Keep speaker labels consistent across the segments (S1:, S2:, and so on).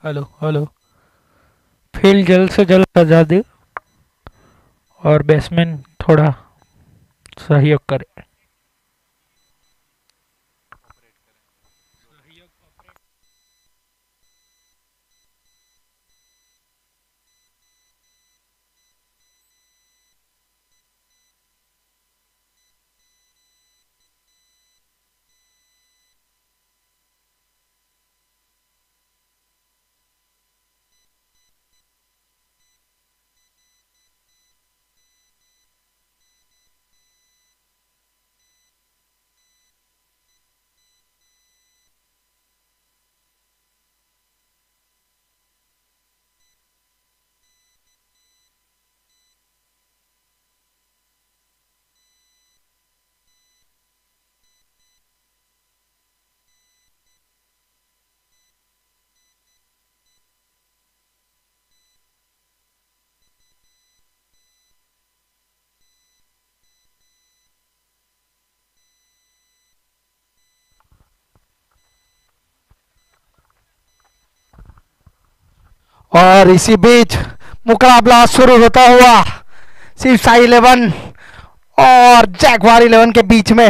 S1: Hello hello. Field जल्द से जल्द सजा दे और बैट्समैन थोड़ा सहयोग करे।
S2: और इसी बीच मुकाबला शुरू होता हुआ शिव साई 11 और जैगवार 11 के बीच में।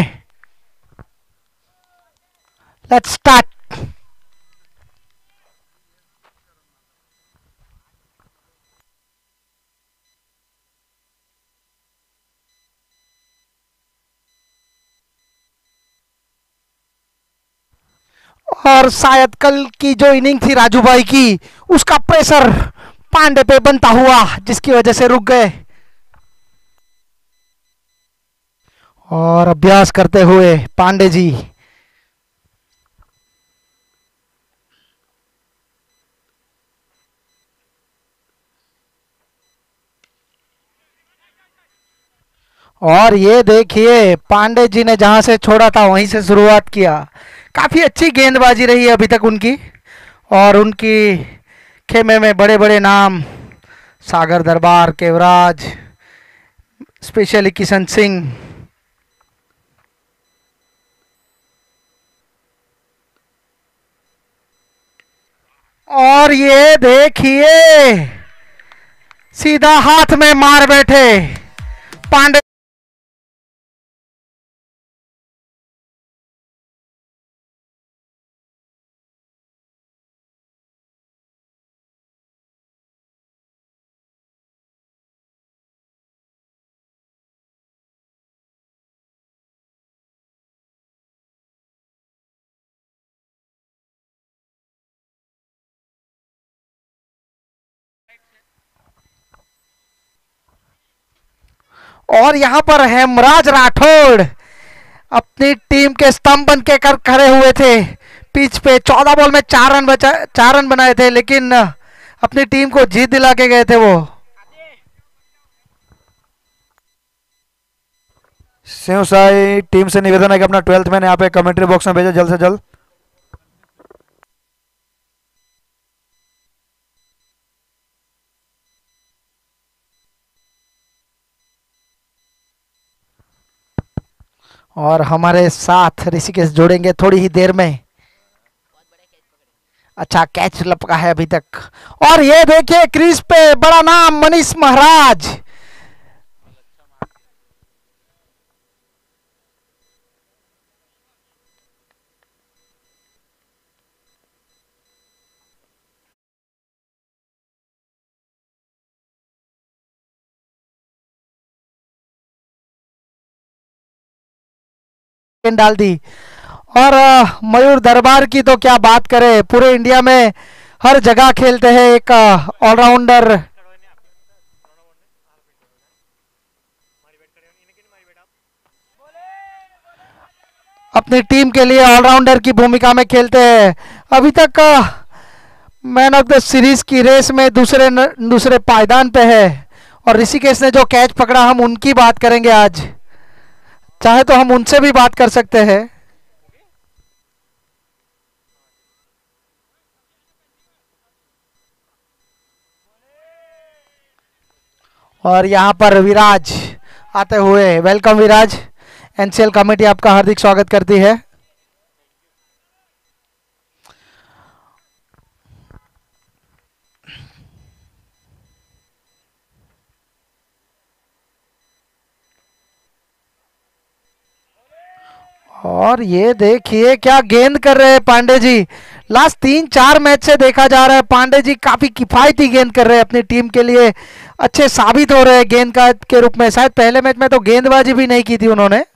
S2: Let's start. और शायद कल की जो इनिंग थी राजू भाई की, उसका प्रेशर पांडे पे बनता हुआ, जिसकी वजह से रुक गए। और अभ्यास करते हुए पांडे जी। और ये देखिए पांडे जी ने जहां से छोड़ा था वहीं से शुरुआत किया। काफी अच्छी गेंदबाजी रही है अभी तक उनकी। और उनकी खेमे में बड़े बड़े नाम, सागर दरबार, केवराज, स्पेशली किशन सिंह। और ये देखिए सीधा हाथ में मार बैठे पांडे। और यहां पर हेमराज राठौड़ अपनी टीम के स्तंभ बन के कर खड़े हुए थे। पिच पे 14 बॉल में 4 रन बनाए थे, लेकिन अपनी टीम को जीत दिला के गए थे वो।
S3: शिव साई टीम से निवेदन है कि अपना 12th मैन यहाँ पे कमेंट्री बॉक्स में भेजा जल्द से जल्द।
S2: और हमारे साथ ऋषिकेश जोड़ेंगे थोड़ी ही देर में। अच्छा कैच लपका है अभी तक। और ये देखिए क्रीज पे बड़ा नाम मनीष महाराज। डाल दी। और मयूर दरबार की तो क्या बात करें, पूरे इंडिया में हर जगह खेलते हैं, एक ऑलराउंडर। अपनी टीम के लिए ऑलराउंडर की भूमिका में खेलते हैं। अभी तक मैन ऑफ द सीरीज की रेस में दूसरे पायदान पे है। और ऋषिकेश ने जो कैच पकड़ा, हम उनकी बात करेंगे आज। चाहे तो हम उनसे भी बात कर सकते हैं। और यहाँ पर विराज आते हुए, वेलकम विराज। एनसीएल कमेटी आपका हार्दिक स्वागत करती है। और ये देखिए क्या गेंद कर रहे हैं पांडे जी। लास्ट 3-4 मैच से देखा जा रहा है पांडे जी काफी किफायती गेंद कर रहे हैं अपनी टीम के लिए, अच्छे साबित हो रहे हैं गेंद का के रूप में। शायद पहले मैच में तो गेंदबाजी भी नहीं की थी उन्होंने।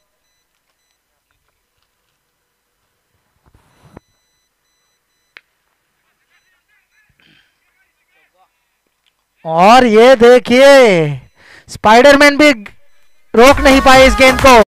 S2: और ये देखिए स्पाइडरमैन भी रोक नहीं पाए इस गेंद को।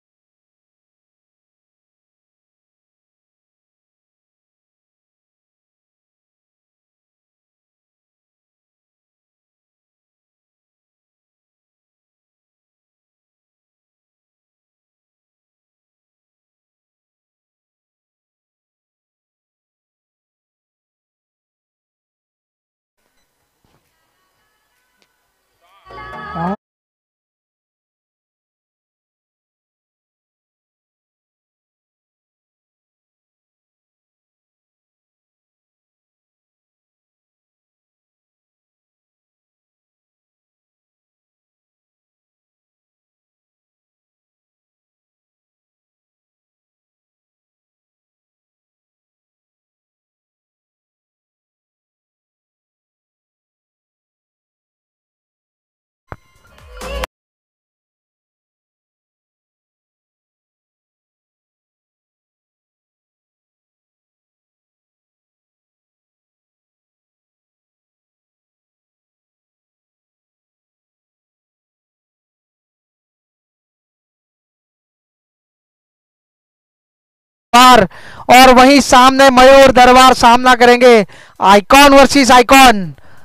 S2: और वहीं सामने मयूर दरबार सामना करेंगे आइकॉन वर्सेस आइकॉन।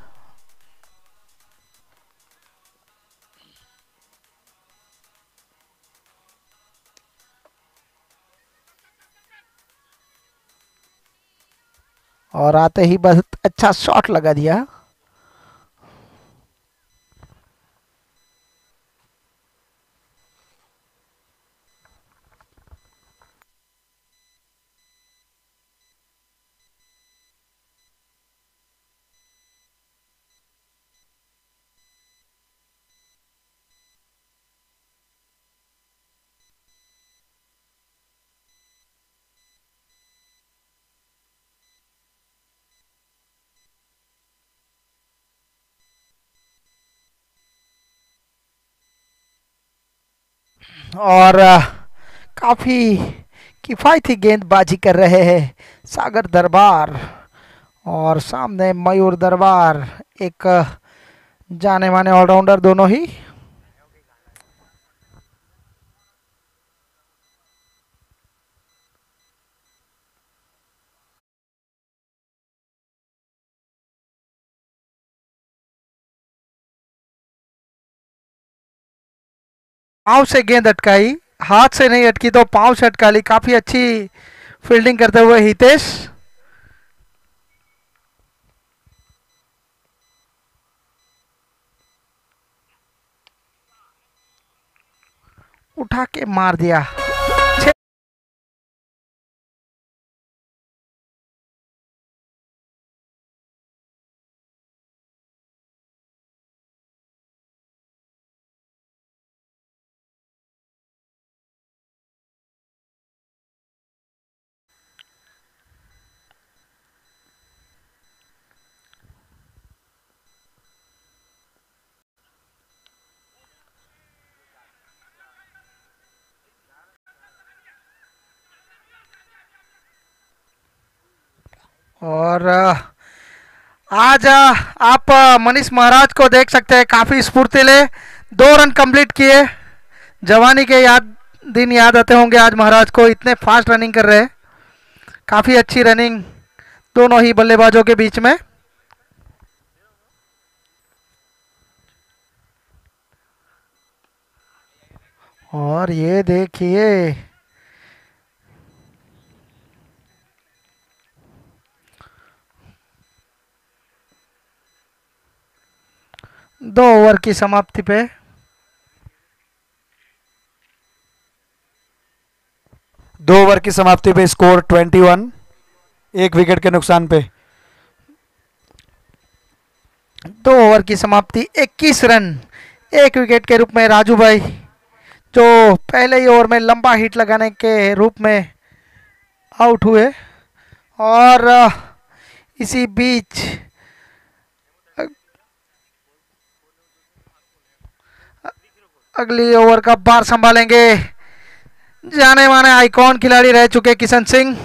S2: और आते ही बहुत अच्छा शॉट लगा दिया। और काफी किफायती गेंदबाजी कर रहे हैं सागर दरबार। और सामने मयूर दरबार एक जाने माने ऑलराउंडर दोनों ही। पांव से गेंद अटकाई, हाथ से नहीं अटकी तो पांव से अटका ली। काफी अच्छी फील्डिंग करते हुए हितेश। उठा के मार दिया। और आज आप मनीष महाराज को देख सकते हैं काफी स्फूर्तिले 2 रन कंप्लीट किए। जवानी के दिन याद आते होंगे आज महाराज को, इतने फास्ट रनिंग कर रहे हैं। काफी अच्छी रनिंग दोनों ही बल्लेबाजों के बीच में। और ये देखिए दो ओवर की समाप्ति पे
S3: 2 ओवर की समाप्ति पे स्कोर 21, 1 विकेट के नुकसान पे।
S2: 2 ओवर की समाप्ति 21 रन 1 विकेट के रूप में राजू भाई जो पहले ही ओवर में लंबा हिट लगाने के रूप में आउट हुए। और इसी बीच अगली ओवर का बार संभालेंगे जाने माने आइकॉन खिलाड़ी रह चुके किशन सिंह।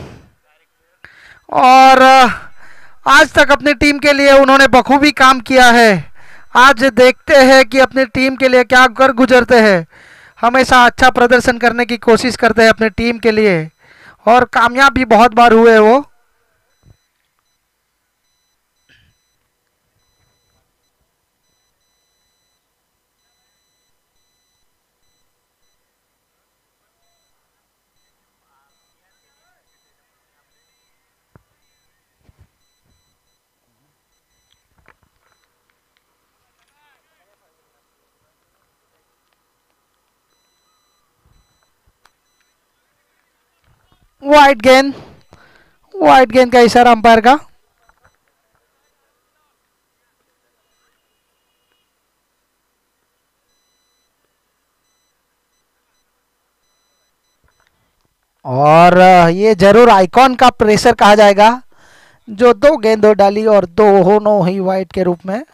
S2: और आज तक अपनी टीम के लिए उन्होंने बखूबी काम किया है। आज देखते हैं कि अपनी टीम के लिए क्या कर गुजरते हैं। हमेशा अच्छा प्रदर्शन करने की कोशिश करते हैं अपनी टीम के लिए और कामयाब भी बहुत बार हुए वो। वाइड गेंद, वाइड गेंद का इशारा अंपायर का। और ये जरूर आइकॉन का प्रेशर कहा जाएगा जो दो गेंदों डाली और दोनों ही वाइड के रूप में।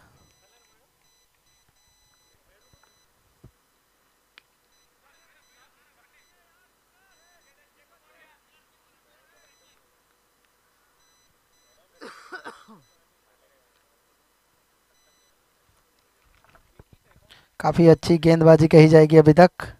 S2: काफी अच्छी गेंदबाजी कही जाएगी अभी तक।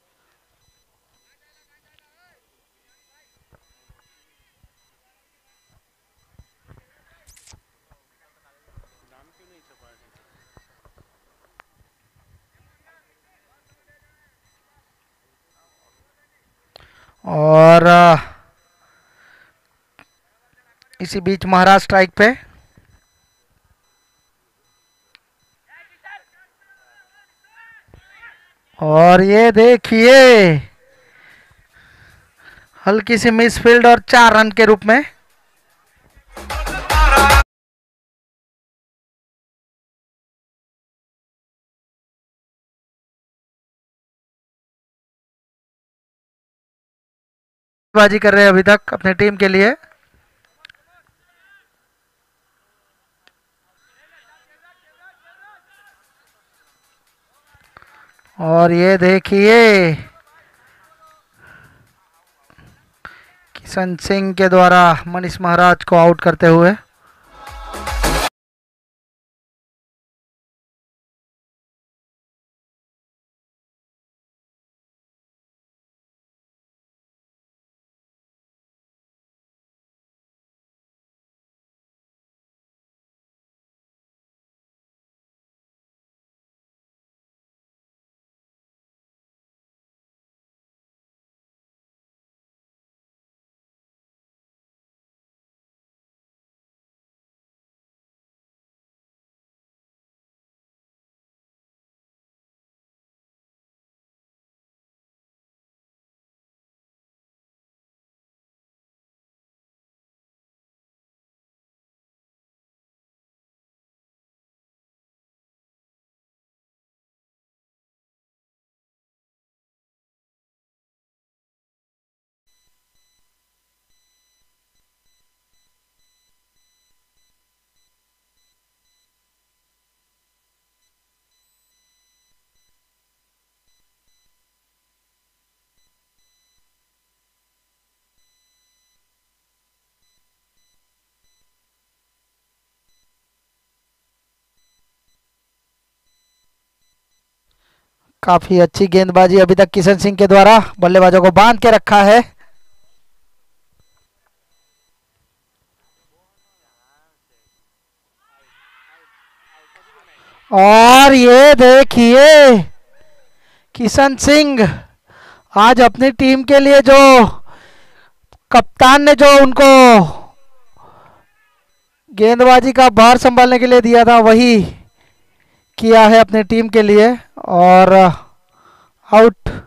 S2: और इसी बीच महाराज स्ट्राइक पे। और ये देखिए हल्की सी मिसफील्ड और 4 रन के रूप में। बाजी कर रहे हैं अभी तक अपने टीम के लिए। और ये देखिए किशन सिंह के द्वारा मनीष महाराज को आउट करते हुए। काफी अच्छी गेंदबाजी अभी तक किशन सिंह के द्वारा बल्लेबाजों को बांध के रखा है। और ये देखिए किशन सिंह आज अपनी टीम के लिए जो कप्तान ने जो उनको गेंदबाजी का भार संभालने के लिए दिया था वही किया है अपनी टीम के लिए। और आउट।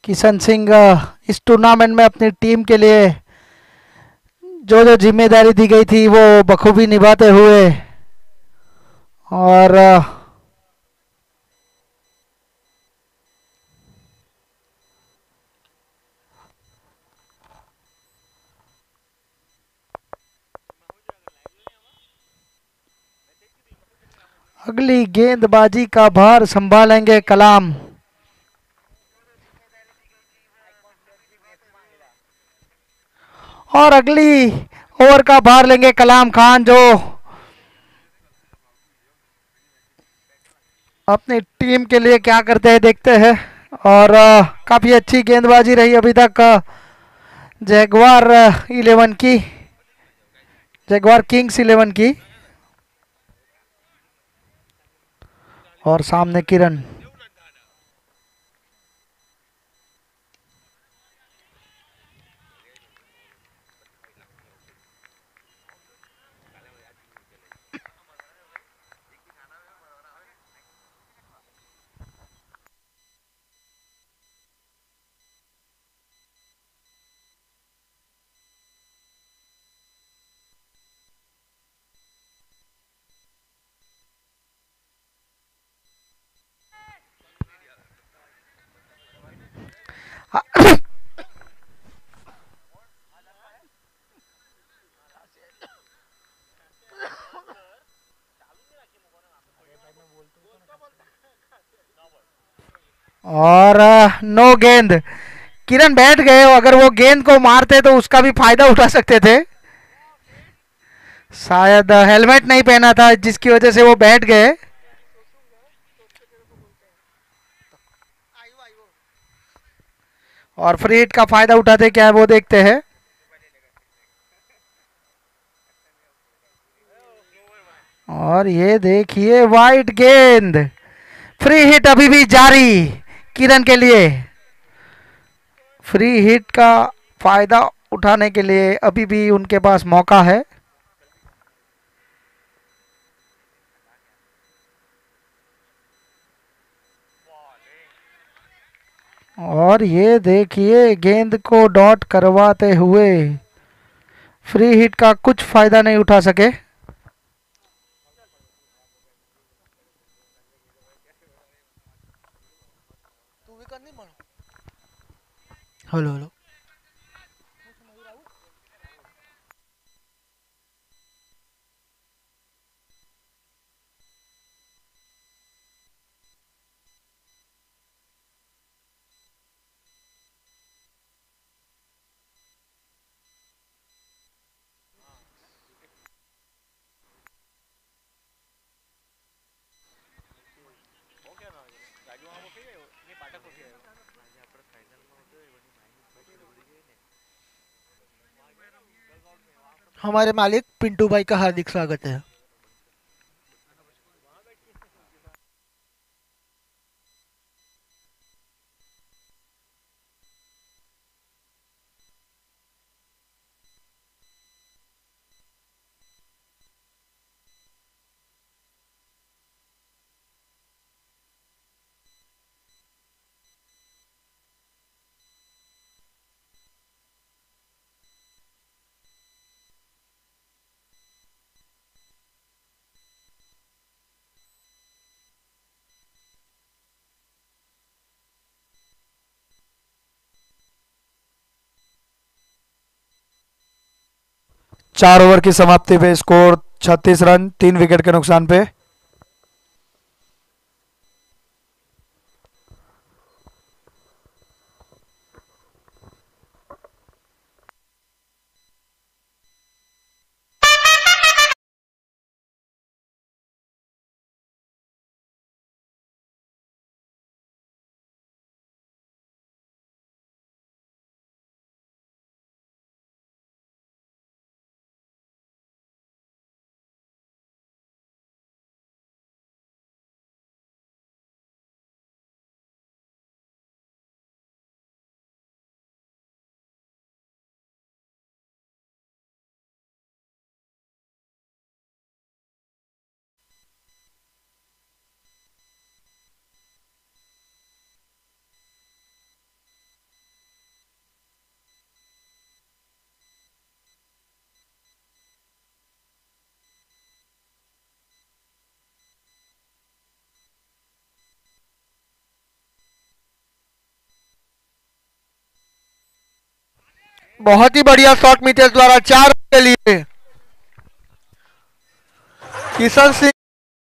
S2: किशन सिंह इस टूर्नामेंट में अपनी टीम के लिए जो जो जिम्मेदारी दी गई थी वो बखूबी निभाते हुए और अगली गेंदबाजी का भार संभालेंगे कलाम। और अगली ओवर का भार लेंगे कलाम खान, जो अपनी टीम के लिए क्या करते हैं देखते हैं। और काफी अच्छी गेंदबाजी रही अभी तक जैगवार 11 की, जैगवार किंग्स 11 की। और सामने किरण। और नो गेंद। किरण बैठ गए, अगर वो गेंद को मारते तो उसका भी फायदा उठा सकते थे। शायद हेलमेट नहीं पहना था जिसकी वजह से वो बैठ गए। और फ्री हिट का फायदा उठाते क्या है वो देखते हैं। और ये देखिए वाइट गेंद। फ्री हिट अभी भी जारी किरण के लिए। फ्री हिट का फायदा उठाने के लिए अभी भी उनके पास मौका है। और ये देखिए गेंद को डॉट करवाते हुए फ्री हिट का कुछ फायदा नहीं उठा सके। Hello hello. हमारे मालिक पिंटू भाई का हार्दिक स्वागत है।
S3: चार ओवर की समाप्ति पे स्कोर 36 रन, 3 विकेट के नुकसान पे।
S2: बहुत ही बढ़िया शॉट मितेश द्वारा 4 के लिए। किशन सिंह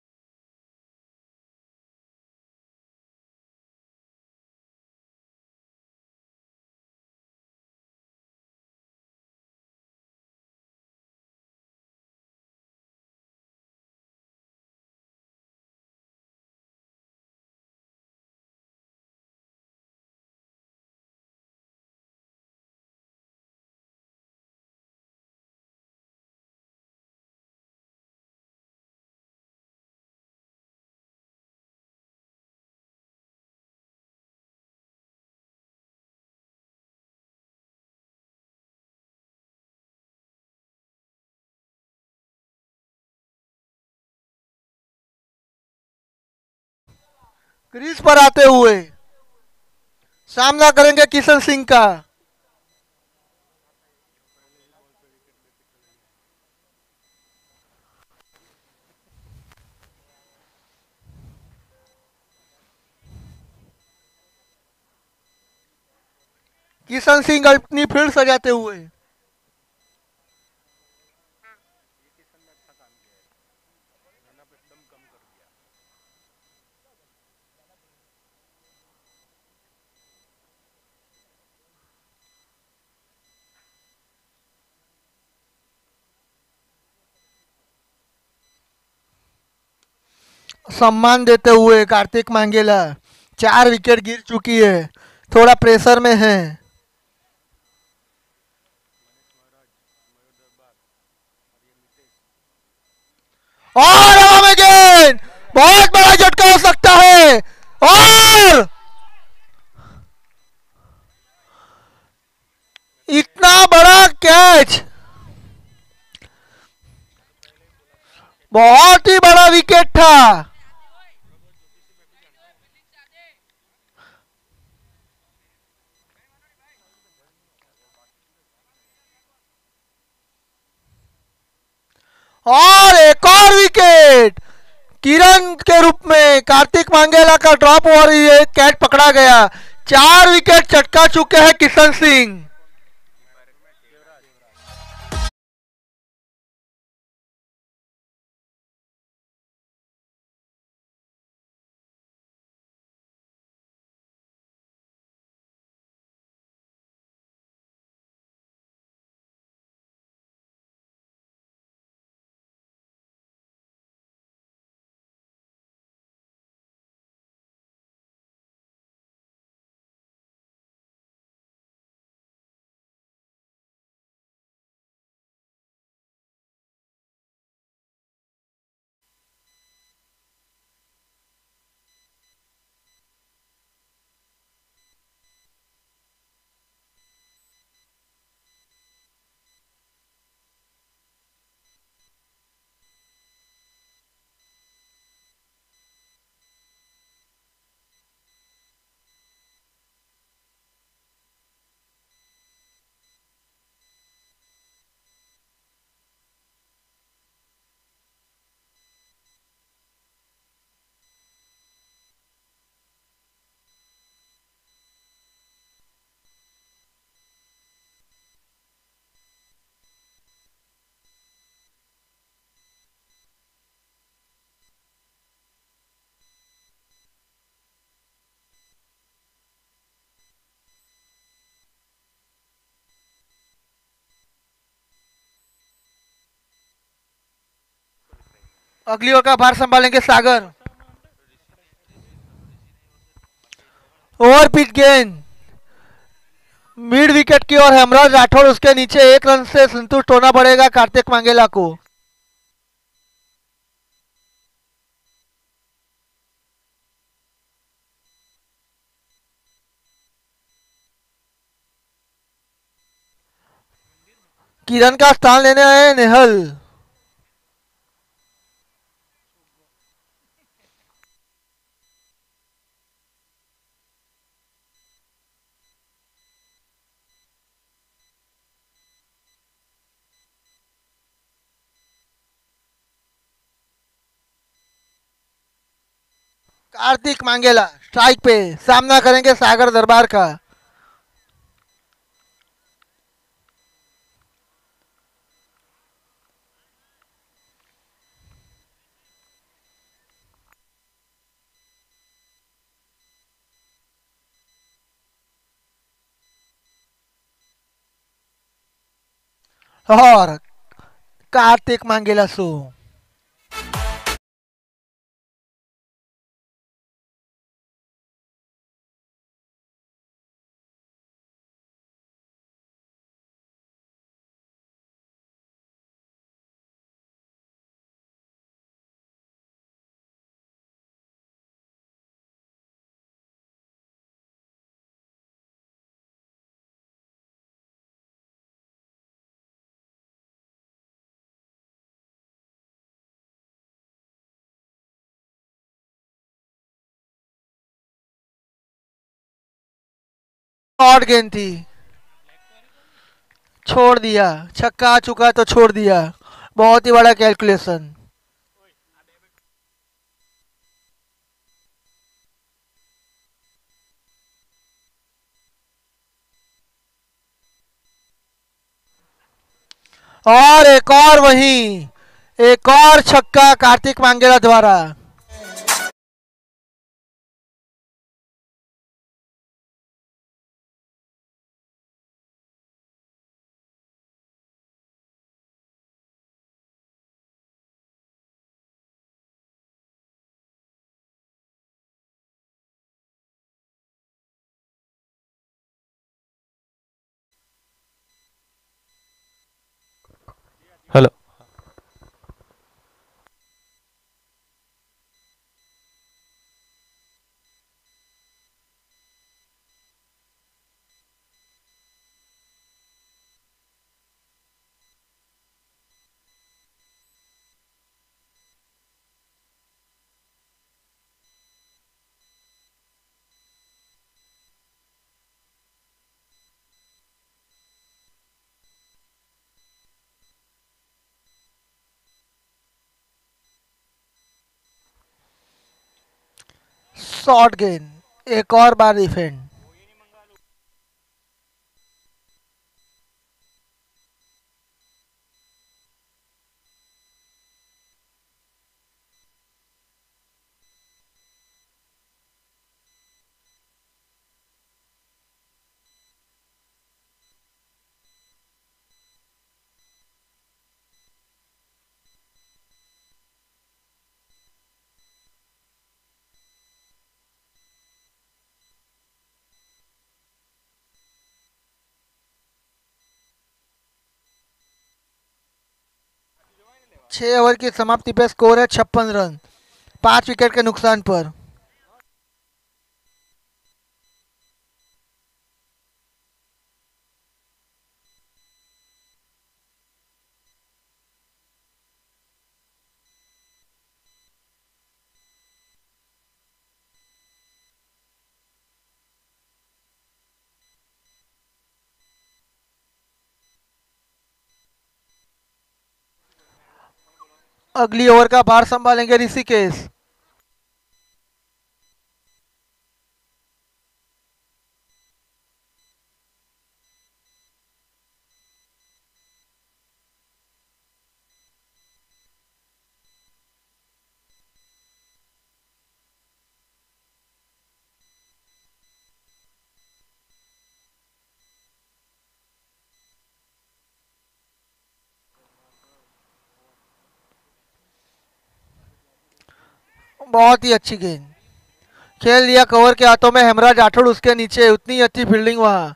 S2: क्रीज पर आते हुए सामना करेंगे किशन सिंह का। किशन सिंह अपनी फील्ड सजाते हुए। सम्मान देते हुए कार्तिक मांगेला। 4 विकेट गिर चुकी है, थोड़ा प्रेशर में है। और हवा में गेंद, बहुत बड़ा झटका हो सकता है। और इतना बड़ा कैच, बहुत ही बड़ा विकेट था। और एक और विकेट किरण के रूप में कार्तिक मांगेला का ड्रॉप और ये कैच पकड़ा गया। 4 विकेट चटका चुके हैं किशन सिंह। अगली ओवर का भार संभालेंगे सागर। ओवर पिच गेंद मिड विकेट की ओर हेमराज राठौड़, उसके नीचे 1 रन से संतुष्ट होना पड़ेगा कार्तिक मांगेला को। किरण का स्थान लेने आए नेहल। कार्तिक मांगेला स्ट्राइक पे सामना करेंगे सागर दरबार का। और कार्तिक मांगेला सो। शॉर्ट गेंद थी, छोड़ दिया। छक्का आ चुका तो छोड़ दिया। बहुत ही बड़ा कैलकुलेशन। और एक और वहीं, एक और छक्का कार्तिक मांगेला द्वारा।
S4: हेलो।
S2: शॉर्ट गेंद, एक और बार डिफेंड। छह ओवर की समाप्ति पे स्कोर है 56 रन, 5 विकेट के नुकसान पर। अगली ओवर का भार संभालेंगे ऋषिकेश। बहुत ही अच्छी गेंद खेल लिया कवर के हाथों में। हेमराज राठौड़ उसके नीचे, उतनी अच्छी फील्डिंग वहां।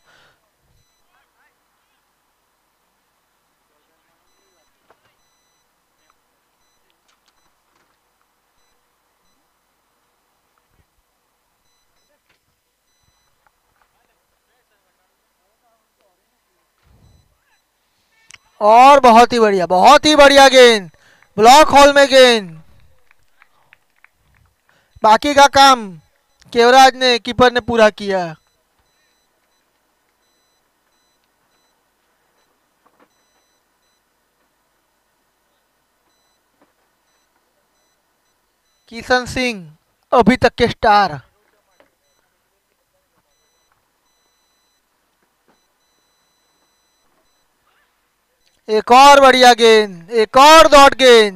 S2: और बहुत ही बढ़िया गेंद, ब्लॉक हॉल में गेंद। बाकी का काम केवराज ने, कीपर ने पूरा किया। किशन सिंह अभी तक के स्टार। एक और बढ़िया गेंद, एक और डॉट गेंद।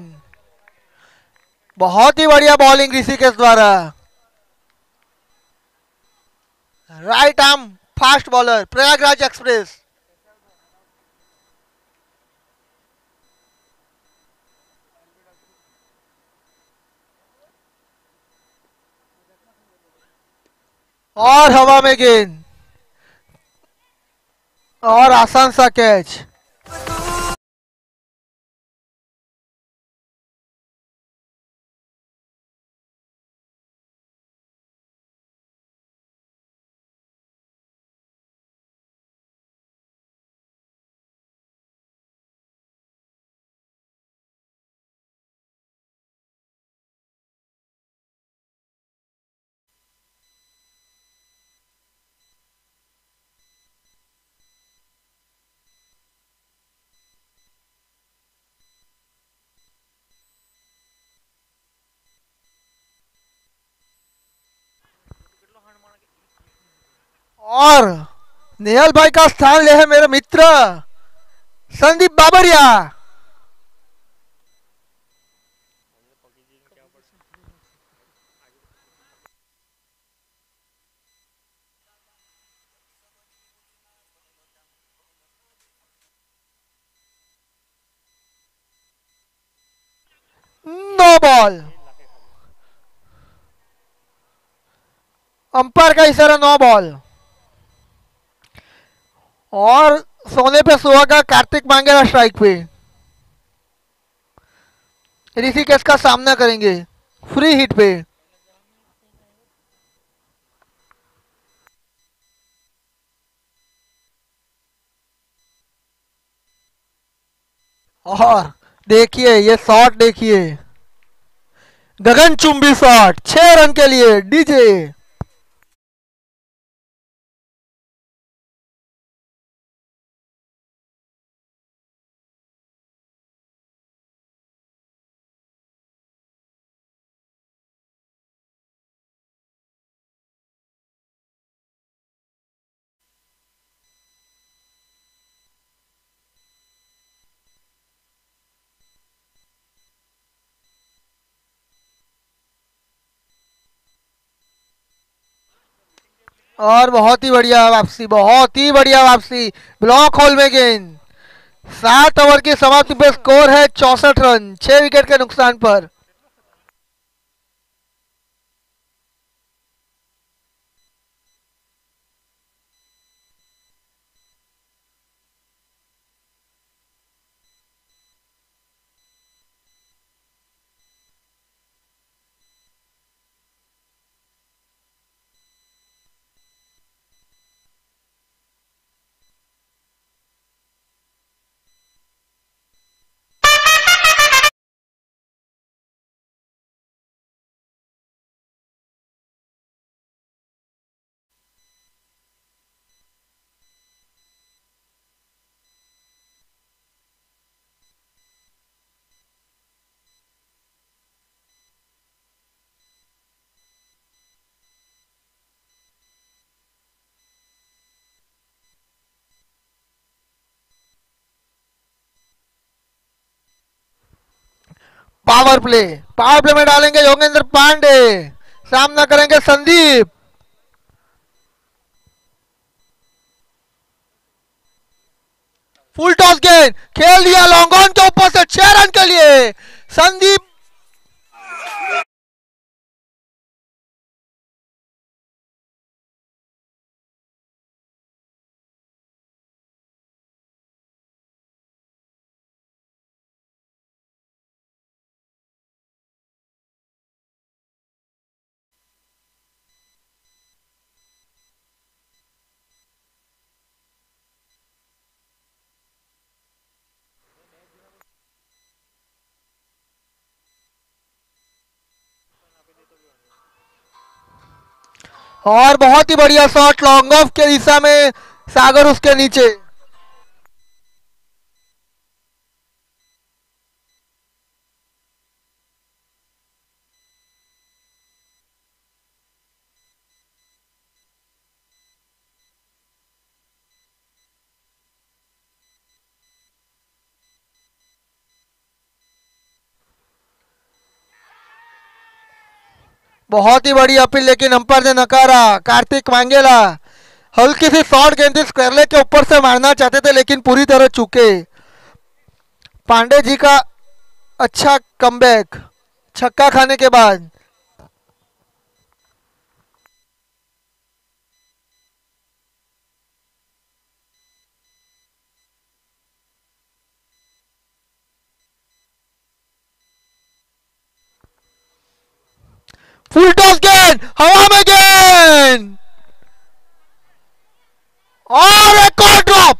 S2: बहुत ही बढ़िया बॉलिंग ऋषिकेश द्वारा। Right arm fast bowler Prayagraj express. और हवा में गेंद और आसान सा कैच। और नेहल भाई का स्थान ले है मेरे मित्र Sandeep Babariya. No ball, umpire का इशारा, नो बॉल। और सोने पे सुहागा कार्तिक मांगेला स्ट्राइक पे, ऋषिकेश का सामना करेंगे फ्री हिट पे। और देखिए ये शॉट, देखिए गगनचुंबी शॉट 6 रन के लिए डीजे। और बहुत ही बढ़िया वापसी, बहुत ही बढ़िया वापसी, ब्लॉक होल में गेंद। 7 ओवर की समाप्ति पे स्कोर है 64 रन, 6 विकेट के नुकसान पर। पावर प्ले, पावर प्ले में डालेंगे योगेंद्र पांडे, सामना करेंगे संदीप। फुल टॉस गेंद खेल दिया लॉन्ग ऑन के ऊपर से 6 रन के लिए संदीप। और बहुत ही बढ़िया शॉट लॉन्ग ऑफ के दिशा में, सागर उसके नीचे। बहुत ही बड़ी अपील लेकिन अंपायर ने नकारा। कार्तिक मांगेला हल्की सी शॉर्ट गेंद स्क्वायर लेग के ऊपर से मारना चाहते थे लेकिन पूरी तरह चूके। पांडे जी का अच्छा कमबैक छक्का खाने के बाद।
S3: फुल टॉस गेंद, हवा में गेंद और एक और ड्रॉप।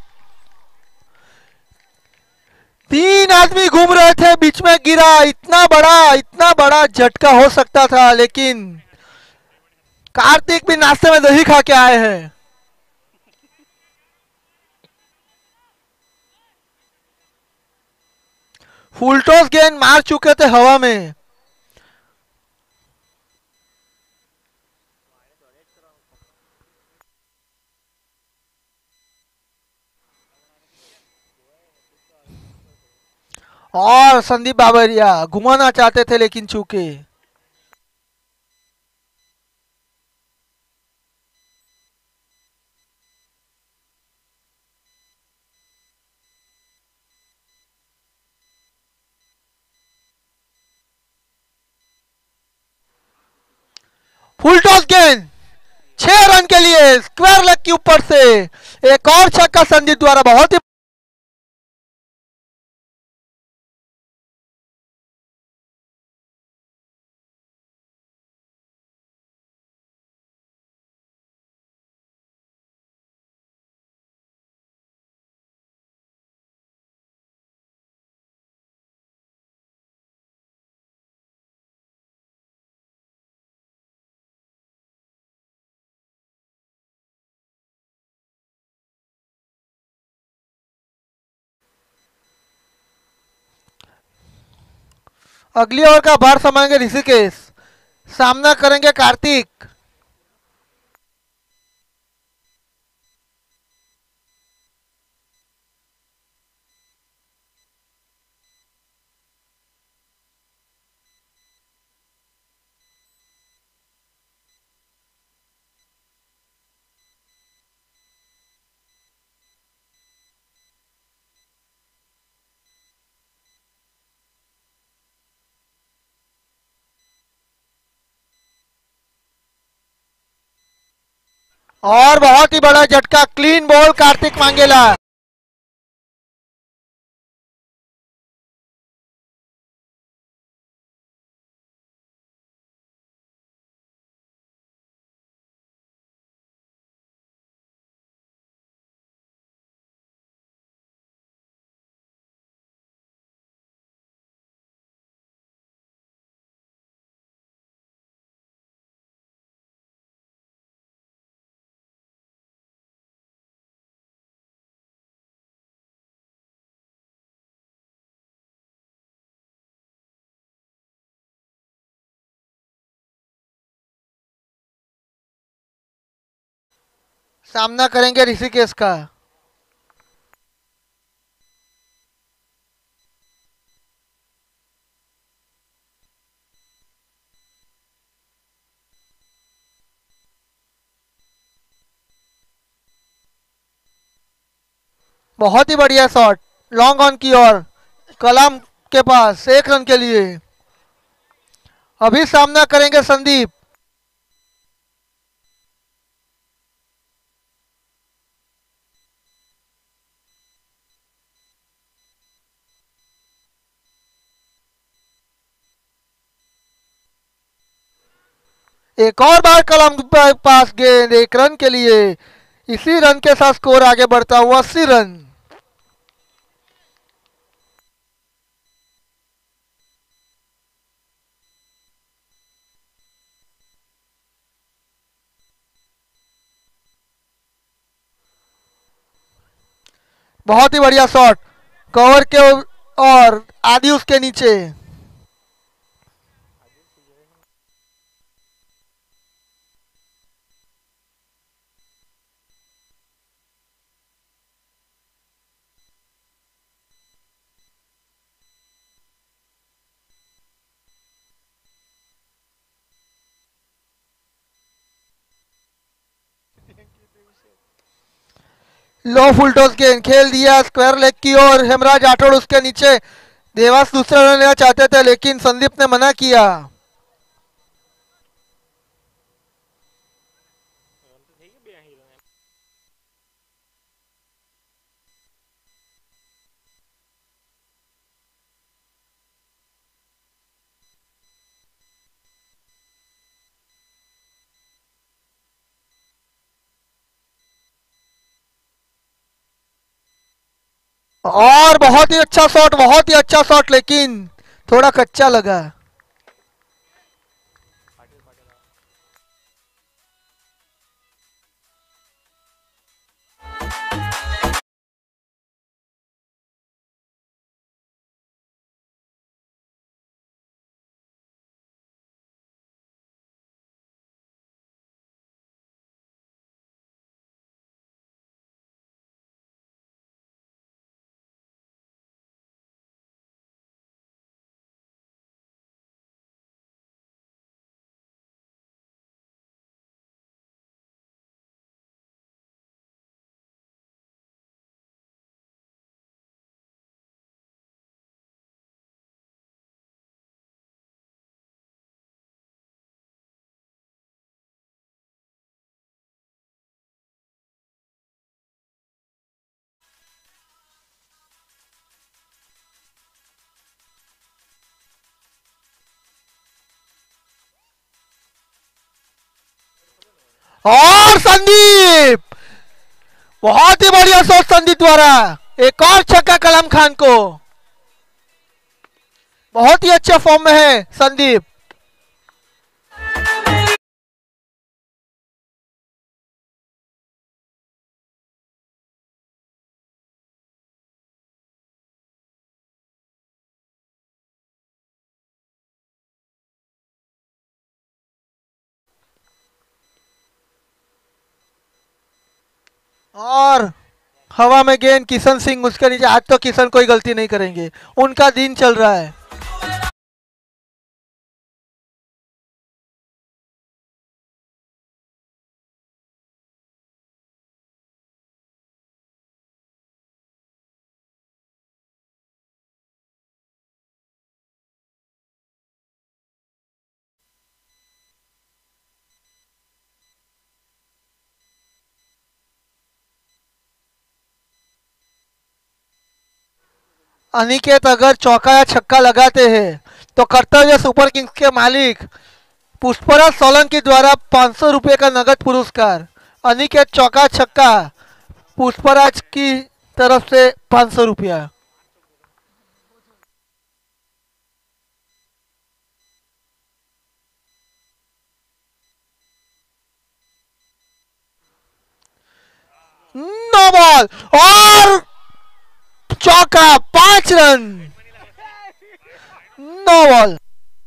S3: तीन आदमी घूम रहे थे, बीच में गिरा। इतना बड़ा झटका हो सकता था, लेकिन कार्तिक भी नाश्ते में दही खा के आए हैं। फुल टॉस गेंद मार चुके थे हवा में। और संदीप बाबरिया घुमाना चाहते थे लेकिन चूके। फुल टॉस गेंद 6 रन के लिए स्क्वायर लेग के ऊपर से एक और छक्का संदीप द्वारा। बहुत ही अगली ओवर का भार संभालेंगे ऋषिकेश, सामना करेंगे कार्तिक। और बहुत ही बड़ा झटका, क्लीन बॉल कार्तिक मांगेला। सामना करेंगे ऋषिकेश का। बहुत ही बढ़िया शॉट, लॉन्ग ऑन की ओर कलाम के पास 1 रन के लिए। अभी सामना करेंगे संदीप। एक और बार कलाम के पास गेंद, 1 रन के लिए। इसी रन के साथ स्कोर आगे बढ़ता हुआ 80 रन। बहुत ही बढ़िया शॉट, कवर के और आदि उसके नीचे। लो फुल टॉस गेंद खेल दिया स्क्वायर लेग की ओर। हेमराज राठौड़ उसके नीचे। देवास दूसरा रन लेना चाहते थे लेकिन संदीप ने मना किया। और बहुत ही अच्छा शॉट, बहुत ही अच्छा शॉट, लेकिन थोड़ा कच्चा लगा। और संदीप, बहुत ही बढ़िया शॉट संदीप द्वारा, एक और छक्का कलाम खान को। बहुत ही अच्छे फॉर्म में है संदीप। और हवा में गेंद किशन सिंह उसके नीचे। आज तो किशन कोई गलती नहीं करेंगे, उनका दिन चल रहा है। अनिकेत अगर चौका या छक्का लगाते हैं तो कर्तव्य सुपर किंग्स के मालिक पुष्पराज सोलंकी द्वारा 500 रुपये का नगद पुरस्कार। अनिकेत चौका छक्का, पुष्पराज की तरफ से 500 रुपया। नो बॉल और चौका, 5 run. No ball.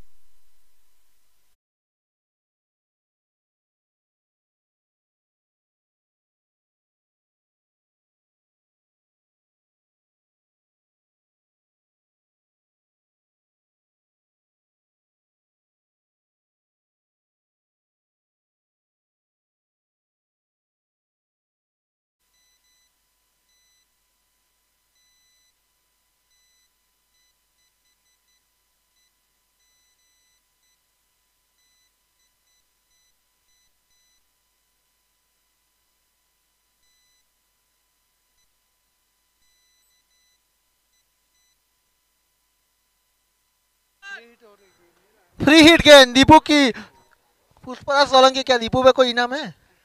S3: Free hit गेंद दीपू की। पुष्पराज सोलंकी, क्या दीपू पे कोई इनाम है?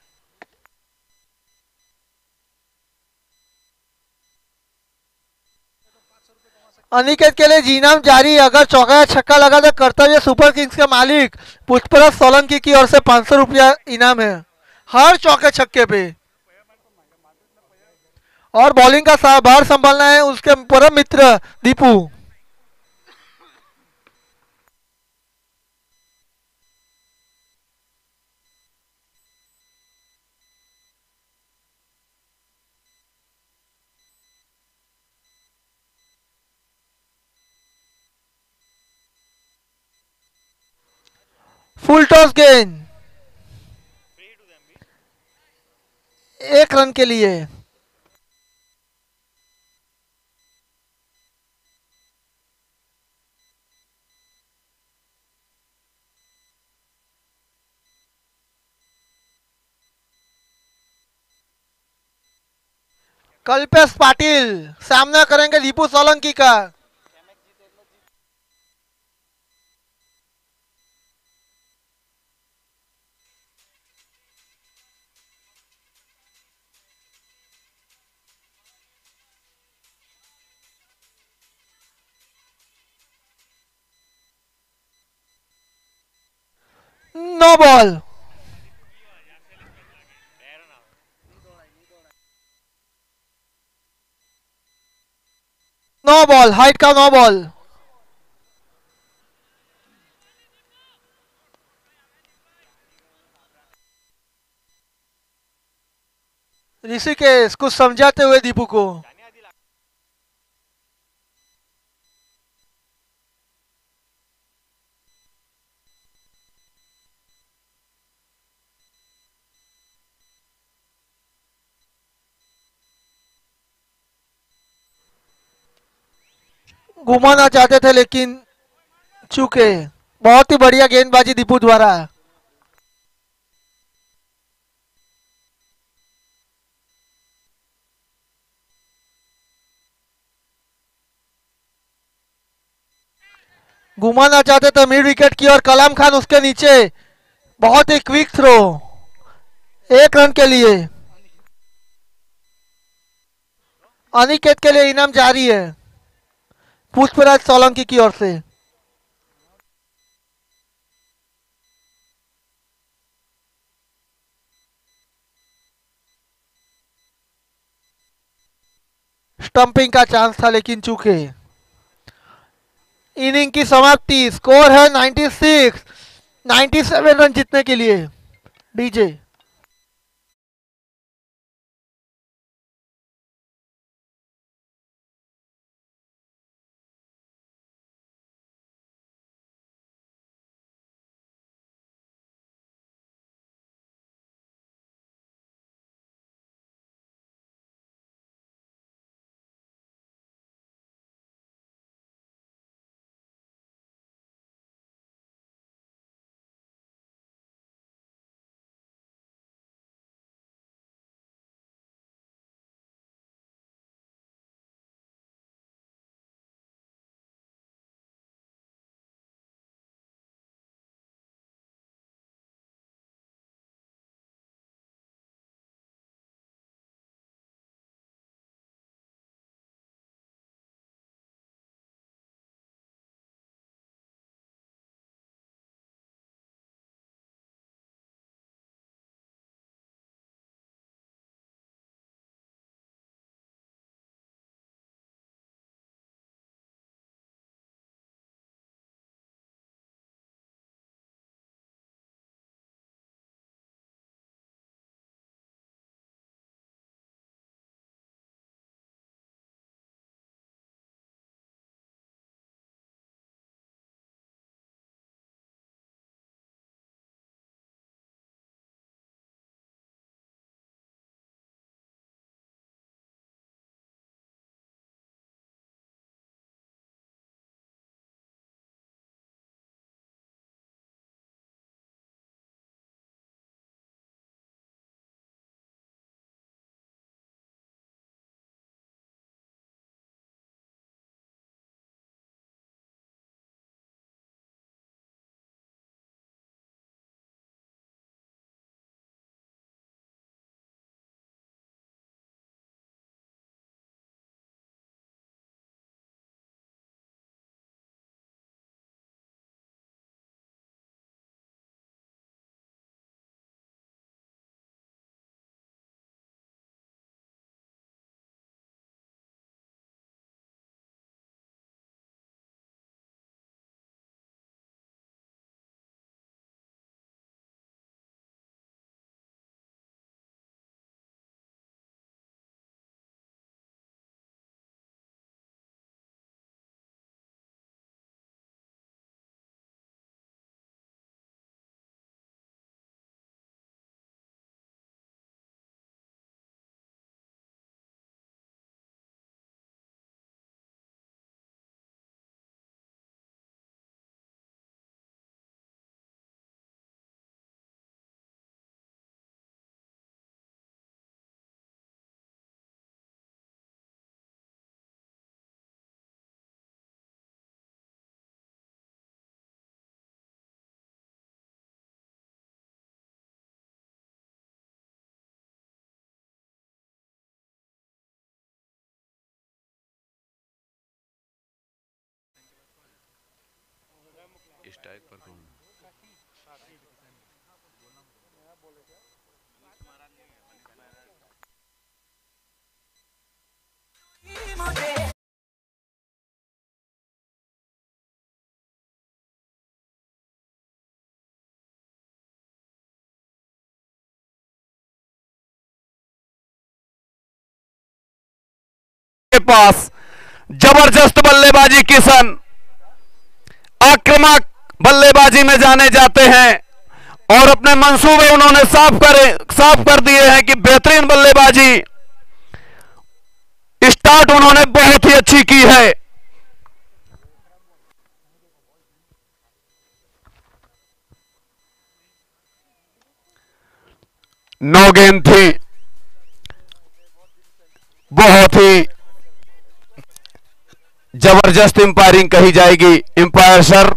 S3: अनिकेत के लिए जीनाम जारी, अगर चौका या छक्का लगा तो कर्तव्य सुपर किंग्स के मालिक पुष्पराज सोलंकी की ओर से 500 रुपया इनाम है हर चौके छक्के पे। और बॉलिंग का भार संभालना है उसके परम मित्र दीपू। फुल टॉस गेंद 1 रन के लिए। कल्पेश पाटिल सामना करेंगे दीपू सोलंकी का। No ball. No ball, height का नो बॉल। ऋषिकेश कुछ समझाते हुए दीपू को। घुमाना चाहते थे लेकिन चूके। बहुत ही बढ़िया गेंदबाजी दीपू द्वारा। घुमाना चाहते थे मिड विकेट की और कलाम खान उसके नीचे। बहुत ही क्विक थ्रो, 1 रन के लिए। अनिकेत के लिए इनाम जारी है पुष्पराज सोलंकी की ओर से। स्टंपिंग का चांस था लेकिन चूके। इनिंग की समाप्ति, स्कोर है 96, 97 रन जीतने के लिए। डीजे
S4: स्ट्राइक पर कौन? के पास जबरदस्त बल्लेबाजी किशन आक्रामक बल्लेबाजी में जाने जाते हैं और अपने मंसूबे उन्होंने साफ कर दिए हैं कि बेहतरीन बल्लेबाजी स्टार्ट उन्होंने बहुत ही अच्छी की है। नौ गेंद थी, बहुत ही जबरदस्त अंपायरिंग कही जाएगी। अंपायर सर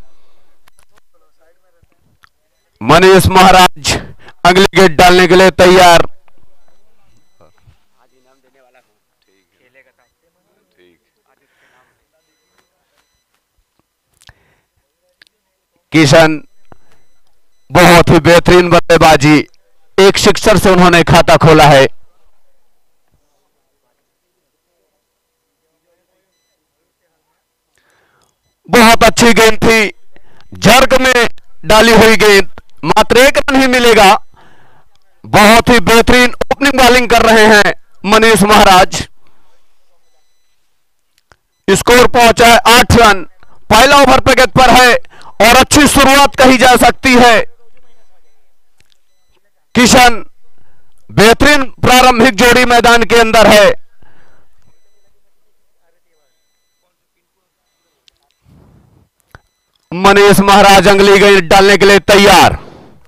S4: मनीष महाराज अगली गेट डालने के लिए तैयार। किशन बहुत ही बेहतरीन बल्लेबाजी, एक सिक्सर से उन्होंने खाता खोला है। बहुत अच्छी गेंद थी, झर्क में डाली हुई गेंद, मात्र एक रन ही मिलेगा। बहुत ही बेहतरीन ओपनिंग बॉलिंग कर रहे हैं मनीष महाराज। स्कोर पहुंचा है 8 रन, पहला ओवर प्रगति पर है और अच्छी शुरुआत कही जा सकती है। किशन बेहतरीन प्रारंभिक जोड़ी मैदान के अंदर है। मनीष महाराज अगली गेंद डालने के लिए तैयार।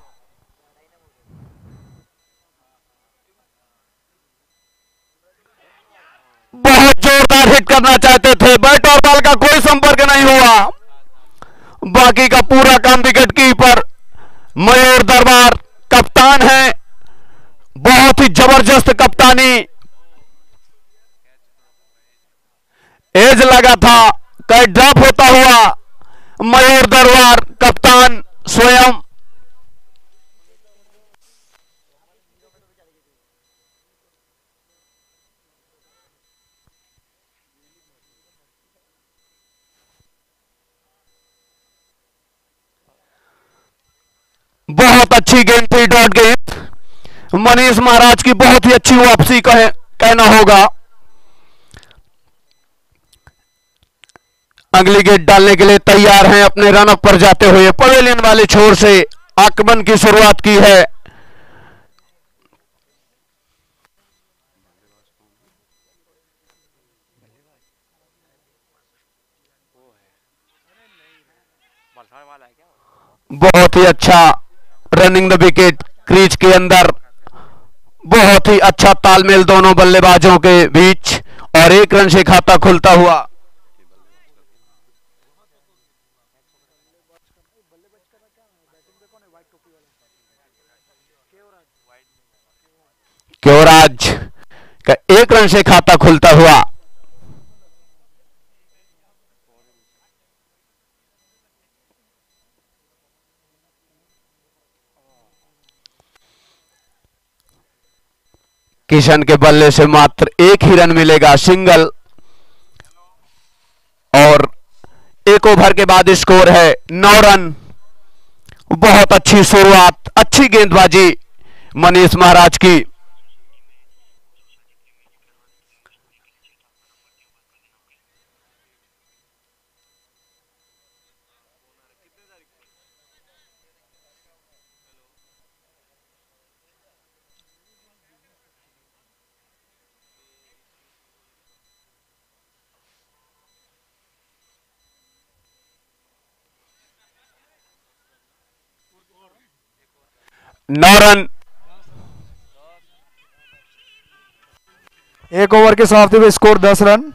S4: बहुत जोरदार हिट करना चाहते थे, बैट और बॉल का कोई संपर्क नहीं हुआ। बाकी का पूरा काम विकेट कीपर मयूर दरबार कप्तान है, बहुत ही जबरदस्त कप्तानी। एज लगा था, कैच ड्रॉप होता हुआ मयूर दरबार कप्तान स्वयं। बहुत अच्छी गेंद थी, डॉट गेंद। मनीष महाराज की बहुत ही अच्छी वापसी कहना होगा। अगली गेंद डालने के लिए तैयार हैं, अपने रन अप पर जाते हुए पवेलियन वाले छोर से आक्रमण की शुरुआत की है। बहुत ही अच्छा रनिंग द विकेट, क्रीज के अंदर बहुत ही अच्छा तालमेल दोनों बल्लेबाजों के बीच और एक रन से खाता खुलता हुआ। क्योराज का एक रन से खाता खुलता हुआ। किशन के बल्ले से मात्र एक ही रन मिलेगा, सिंगल, और एक ओवर के बाद स्कोर है 9 रन। बहुत अच्छी शुरुआत, अच्छी गेंदबाजी मनीष महाराज की। नौ रन,
S5: एक ओवर के समाप्ति में स्कोर 10 रन।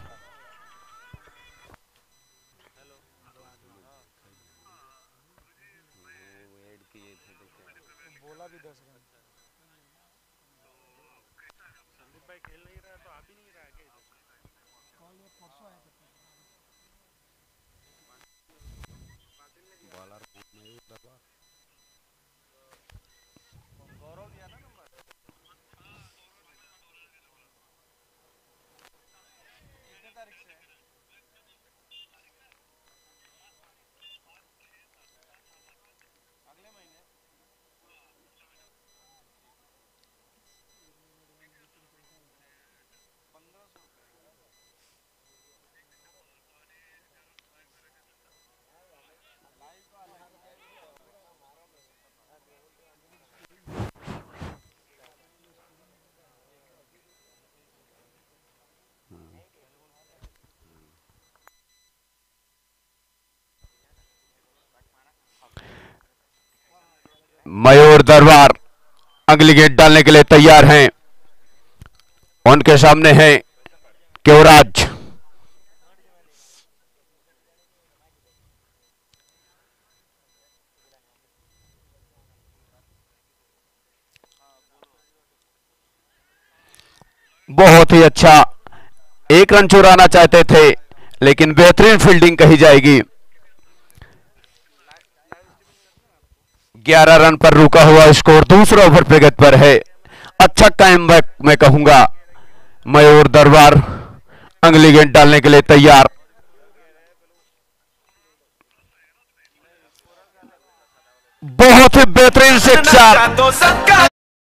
S4: मयूर दरबार अगली गेंद डालने के लिए तैयार हैं। उनके सामने है केवराज। बहुत ही अच्छा, एक रन चुराना चाहते थे लेकिन बेहतरीन फील्डिंग कही जाएगी। 11 रन पर रुका हुआ स्कोर दूसरा ओवर प्रगति पर है। अच्छा टाइम बैक मैं कहूंगा। मयूर दरबार अगली गेंद डालने के लिए तैयार। बहुत ही बेहतरीन सिक्सर।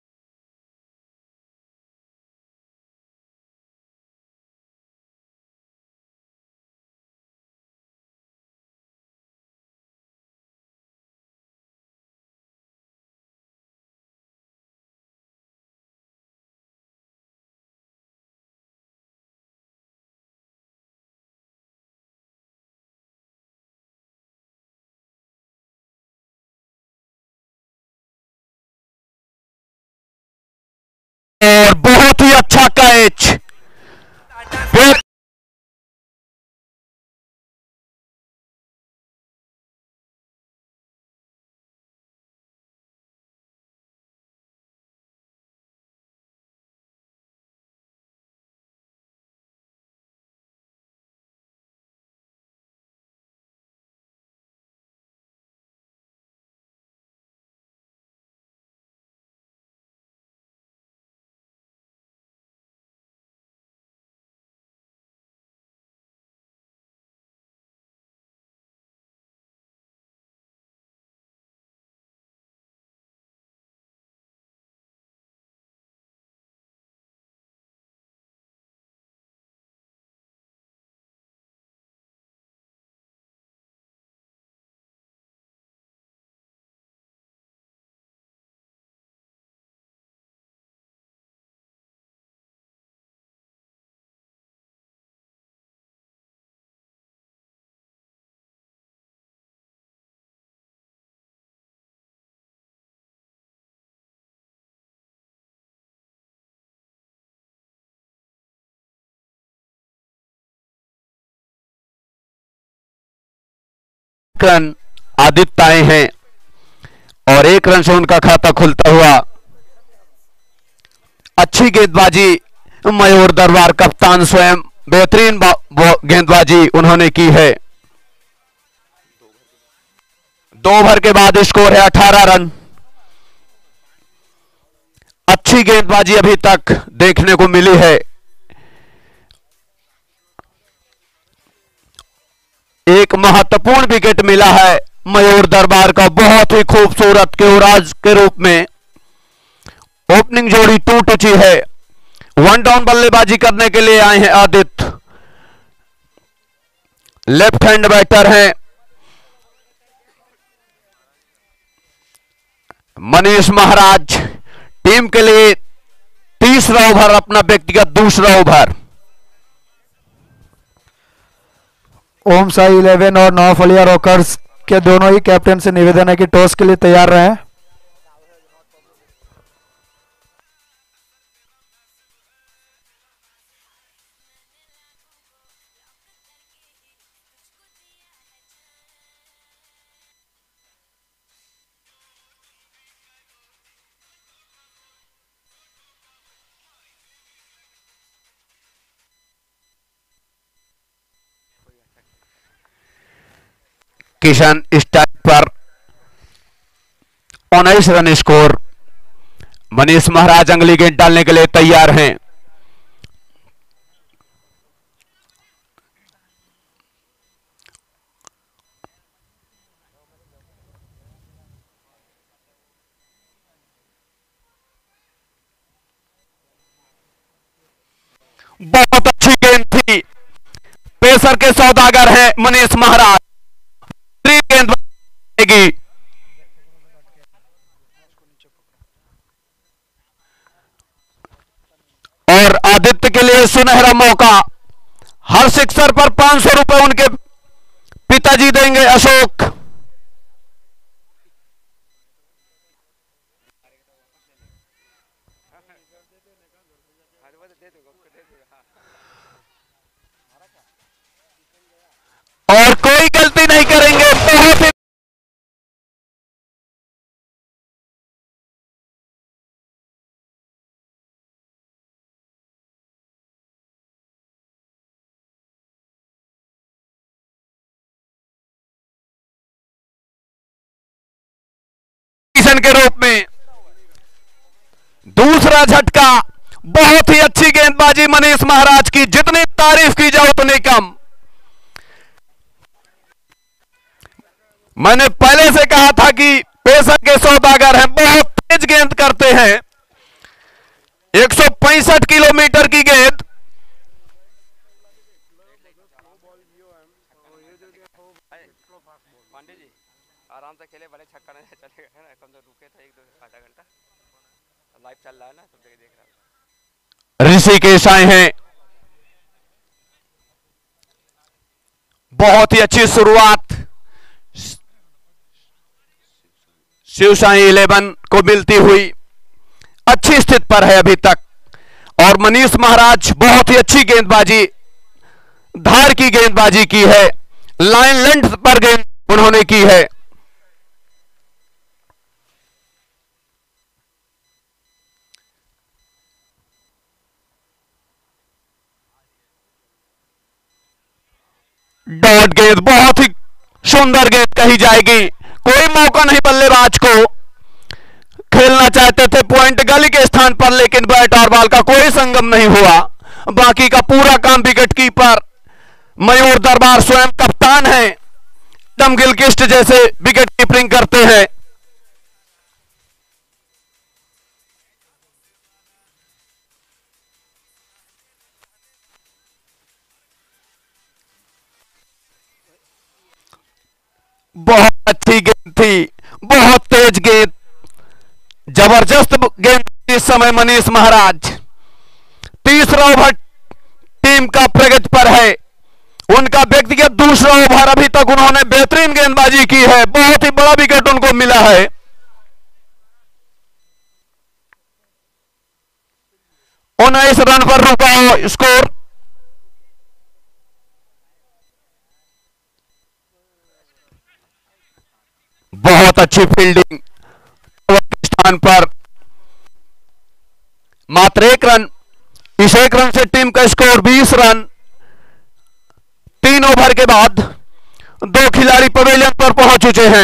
S4: और बहुत ही अच्छा कैच। रन आदित्य आए हैं और 1 रन से उनका खाता खुलता हुआ। अच्छी गेंदबाजी मयूर दरबार कप्तान स्वयं, बेहतरीन गेंदबाजी उन्होंने की है। 2 ओवर के बाद स्कोर है 18 रन। अच्छी गेंदबाजी अभी तक देखने को मिली है। एक महत्वपूर्ण विकेट मिला है मयूर दरबार का, बहुत ही खूबसूरत केवराज के रूप में। ओपनिंग जोड़ी टूट चुकी है। 1 डाउन बल्लेबाजी करने के लिए आए हैं आदित्य। लेफ्ट हैंड बैटर हैं मनीष महाराज। टीम के लिए तीसरा ओवर, अपना व्यक्तिगत दूसरा ओवर।
S5: ओम साई 11 और नौफलिया रॉकर्स के दोनों ही कैप्टन से निवेदन है कि टॉस के लिए तैयार रहें।
S4: किशन स्टार्ट पर 19 रन स्कोर। मनीष महाराज अगली गेंद डालने के लिए तैयार हैं। बहुत अच्छी गेंद थी। पेसर के सौदागर हैं मनीष महाराज। गेंद और आदित्य के लिए सुनहरा मौका। हर सिक्सर पर 500 रुपए उनके पिताजी देंगे अशोक। बहुत ही के रूप में दूसरा झटका। बहुत ही अच्छी गेंदबाजी मनीष महाराज की, जितनी तारीफ की जाए उतनी कम। मैंने पहले से कहा था कि पेशर के सौदागर हैं, बहुत तेज गेंद करते हैं। 165 किलोमीटर की गेंद।
S6: पांडे जी आराम से खेले, बड़े छक्का नहीं चले गए ना, कम तो रुके थे एक दो आधा घंटा। लाइव चल रहा है ना, सब जगह देख रहा हूं।
S4: ऋषिकेश आए हैं, बहुत ही अच्छी शुरुआत शिव साई 11 को मिलती हुई, अच्छी स्थिति पर है अभी तक। और मनीष महाराज बहुत ही अच्छी गेंदबाजी, धार की गेंदबाजी की है, लाइन लेंथ पर गेंद उन्होंने की है। डॉट गेंद, बहुत ही सुंदर गेंद कही जाएगी। कोई मौका नहीं बल्लेबाज को, खेलना चाहते थे पॉइंट गली के स्थान पर, लेकिन बैट और बॉल का कोई संगम नहीं हुआ। बाकी का पूरा काम विकेट कीपर मयूर दरबार स्वयं कप्तान है, टम गिलक्रिस्ट जैसे विकेट कीपिंग करते हैं। बहुत अच्छी गेंद थी, बहुत तेज गेंद, जबरदस्त गेंद इस समय मनीष महाराज। तीसरा ओवर टीम का प्रगति पर है, उनका व्यक्तिगत दूसरा ओवर। अभी तक उन्होंने बेहतरीन गेंदबाजी की है, बहुत ही बड़ा विकेट उनको मिला है। 19 रन पर रुका स्कोर। बहुत अच्छी फील्डिंग स्थान पर, मात्र 1 रन। इस 1 रन से टीम का स्कोर 20 रन। 3 ओवर के बाद 2 खिलाड़ी पवेलियन पर पहुंच चुके हैं।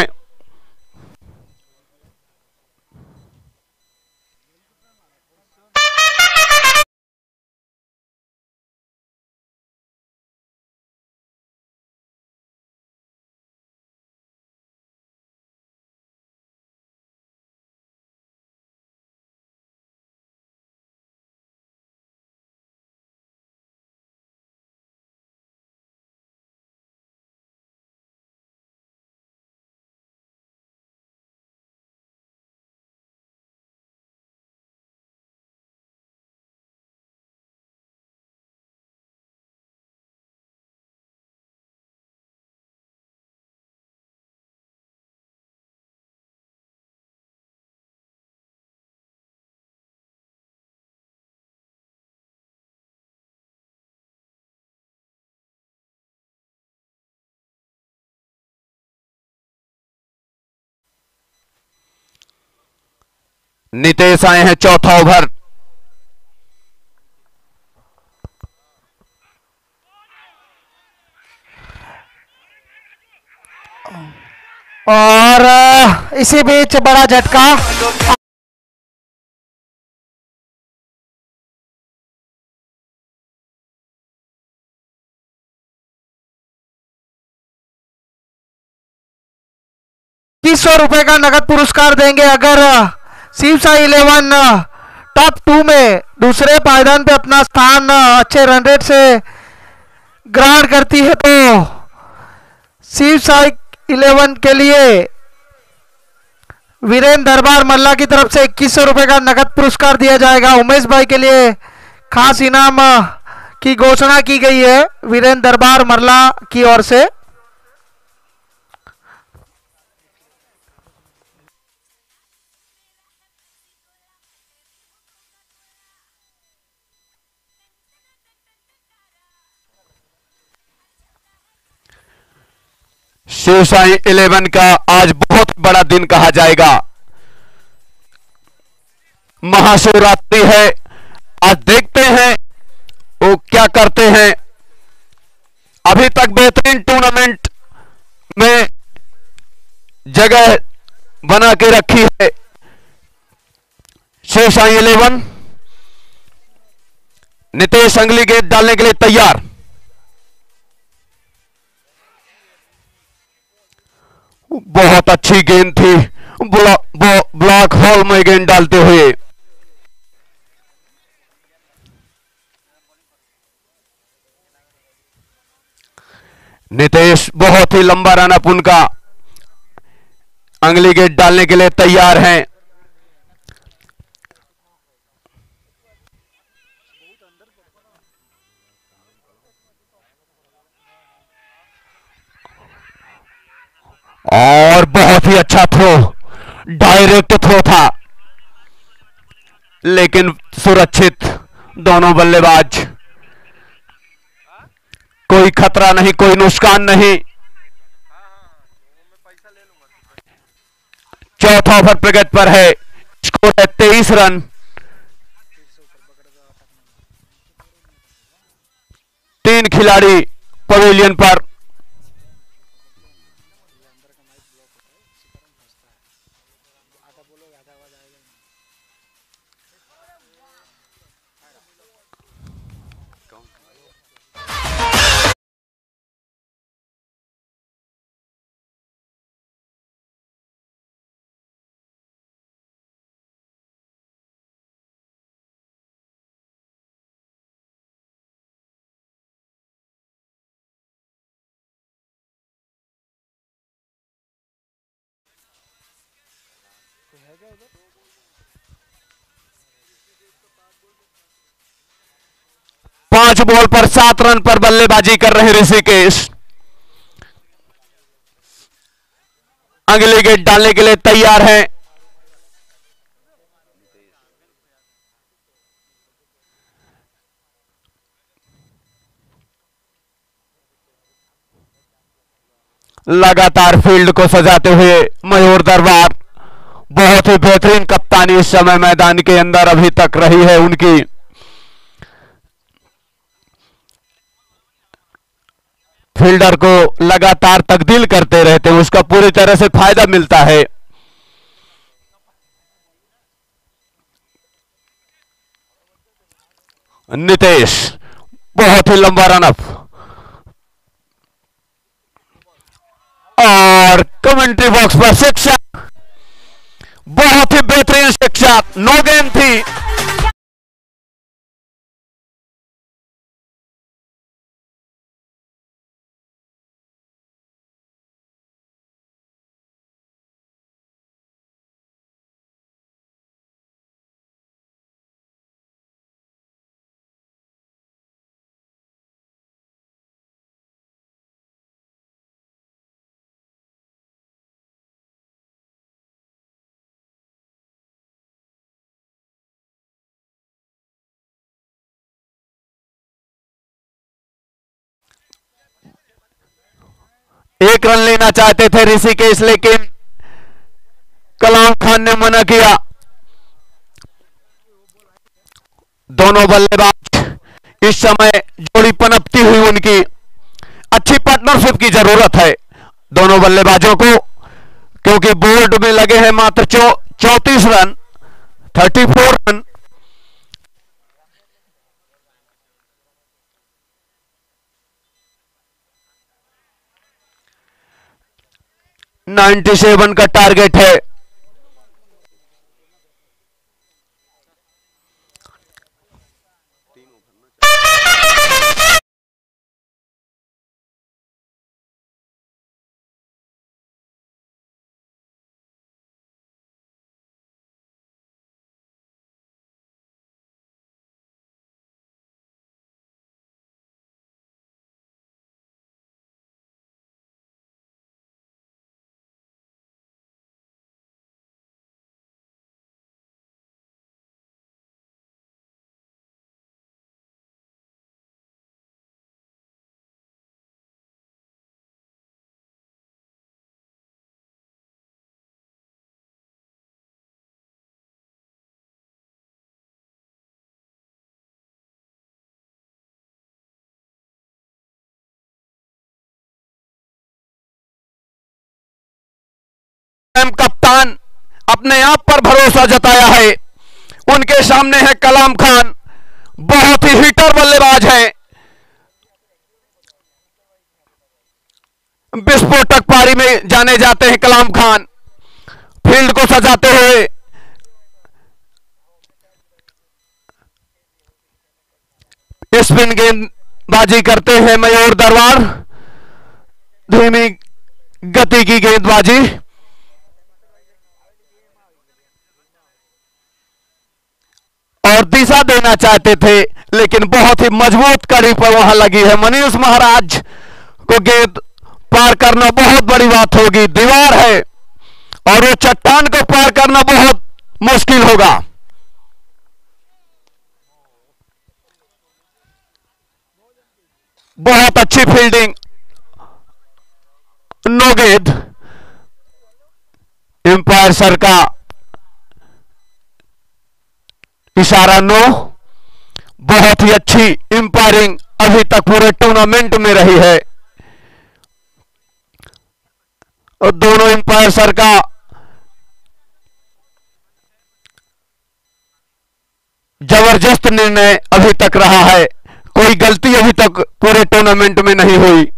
S4: नितेश आए हैं चौथा ओवर।
S2: और इसी बीच बड़ा झटका। ₹2100 का नगद पुरस्कार देंगे अगर शिव साई 11 टॉप 2 में दूसरे पायदान पे अपना स्थान अच्छे रन रेट से ग्रहण करती है, तो शिव साई 11 के लिए वीरेंद्र दरबार मल्ला की तरफ से ₹2100 का नगद पुरस्कार दिया जाएगा। उमेश भाई के लिए खास इनाम की घोषणा की गई है वीरेंद्र दरबार मल्ला की ओर से।
S4: शिव साई 11 का आज बहुत बड़ा दिन कहा जाएगा। महाशिवरात्रि है। आज देखते हैं वो क्या करते हैं। अभी तक बेहतरीन टूर्नामेंट में जगह बना के रखी है शिव साई 11। नितेश अगली गेंद डालने के लिए तैयार। बहुत अच्छी गेंद थी। ब्लॉक होल में गेंद डालते हुए नितेश बहुत ही लंबा रन अप उनका। अगली गेंद डालने के लिए तैयार हैं। और बहुत ही अच्छा थ्रो, डायरेक्ट थ्रो था, लेकिन सुरक्षित दोनों बल्लेबाज। कोई खतरा नहीं, कोई नुकसान नहीं। चौथा ओवर प्रगति पर है। स्कोर है 23 रन। तीन खिलाड़ी पवेलियन पर। पांच बॉल पर 7 रन पर बल्लेबाजी कर रहे ऋषिकेश। अगली गेंद डालने के लिए तैयार हैं। लगातार फील्ड को सजाते हुए मयूर दरबार। बहुत ही बेहतरीन कप्तानी इस समय मैदान के अंदर अभी तक रही है उनकी। फील्डर को लगातार तब्दील करते रहते हैं, उसका पूरी तरह से फायदा मिलता है। नितेश बहुत ही लंबा रनअप और कमेंट्री बॉक्स पर शिक्षा, बहुत ही बेहतरीन शिक्षा। नो गेंद थी। एक रन लेना चाहते थे ऋषिकेश, लेकिन कलाम खान ने मना किया। दोनों बल्लेबाज इस समय जोड़ी पनपती हुई उनकी। अच्छी पार्टनरशिप की जरूरत है दोनों बल्लेबाजों को, क्योंकि बोर्ड में लगे हैं मात्र 34 रन, 34 रन। नाइन्टी 97 का टारगेट है। कप्तान अपने आप पर भरोसा जताया है। उनके सामने है कलाम खान, बहुत ही हिटर बल्लेबाज है। विस्फोटक पारी में जाने जाते हैं कलाम खान। फील्ड को सजाते हुए स्पिन गेंदबाजी करते हैं मयूर दरबार, धीमी गति की गेंदबाजी। और दिशा देना चाहते थे, लेकिन बहुत ही मजबूत कड़ी पर वहां लगी है। मनीष महाराज को गेंद पार करना बहुत बड़ी बात होगी। दीवार है और वो चट्टान को पार करना बहुत मुश्किल होगा। बहुत अच्छी फील्डिंग, नो गेंद। एम्पायर सर का इशारा नो। बहुत ही अच्छी एम्पायरिंग अभी तक पूरे टूर्नामेंट में रही है और दोनों एम्पायर सर का जबरदस्त निर्णय अभी तक रहा है। कोई गलती अभी तक पूरे टूर्नामेंट में नहीं हुई।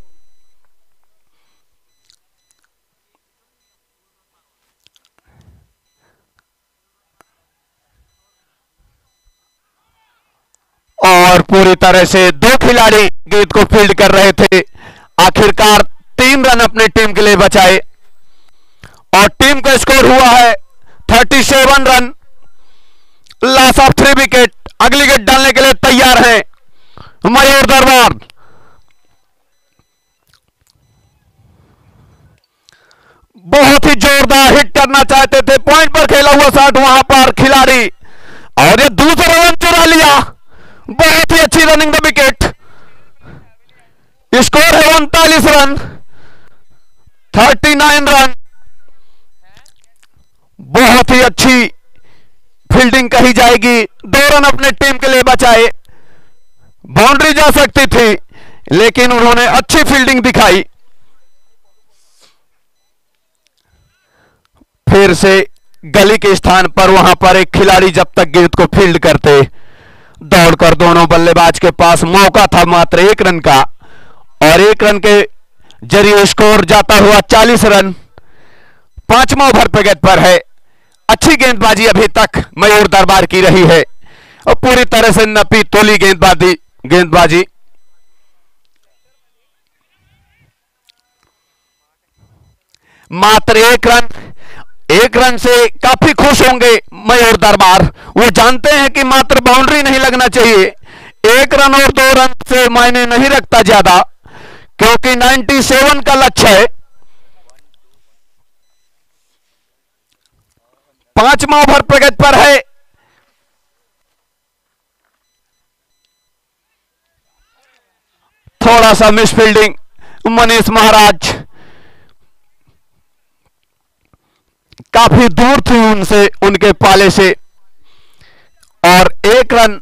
S4: और पूरी तरह से दो खिलाड़ी गेंद को फील्ड कर रहे थे। आखिरकार 3 रन अपनी टीम के लिए बचाए और टीम का स्कोर हुआ है 37 रन। Loss of 3 wicket. अगली विकेट डालने के लिए तैयार है मयूर दरबार। बहुत ही जोरदार हिट करना चाहते थे, पॉइंट पर खेला हुआ शॉट वहां पर खिलाड़ी, और ये दूसरा रन चुरा लिया। बहुत ही अच्छी रनिंग द विकेट। स्कोर है 39 रन, 39 रन। बहुत ही अच्छी फील्डिंग कही जाएगी। 2 रन अपने टीम के लिए बचाए। बाउंड्री जा सकती थी, लेकिन उन्होंने अच्छी फील्डिंग दिखाई। फिर से गली के स्थान पर वहां पर एक खिलाड़ी जब तक गेंद को फील्ड करते, दौड़कर दोनों बल्लेबाज के पास मौका था मात्र 1 रन का, और 1 रन के जरिए स्कोर जाता हुआ 40 रन। 5वां ओवर प्रगति पर है। अच्छी गेंदबाजी अभी तक मयूर दरबार की रही है और पूरी तरह से नपी तोली गेंदबाजी। मात्र 1 रन से काफी खुश होंगे मयूर दरबार। वो जानते हैं कि मात्र बाउंड्री नहीं लगना चाहिए। 1 रन और 2 रन से मायने नहीं रखता ज्यादा, क्योंकि 97 का लक्ष्य है। 5वां ओवर प्रगति पर है। थोड़ा सा मिस फील्डिंग मनीष महाराज, काफी दूर थी उनसे, उनके पाले से, और 1 रन।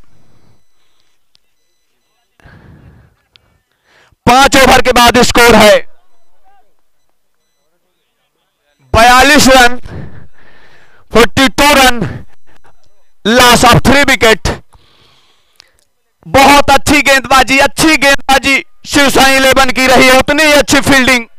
S4: 5 ओवर के बाद स्कोर है 42 run, 42 run. Loss of 3 wicket. बहुत अच्छी गेंदबाजी शिव साई 11 की रही है, उतनी ही अच्छी फील्डिंग।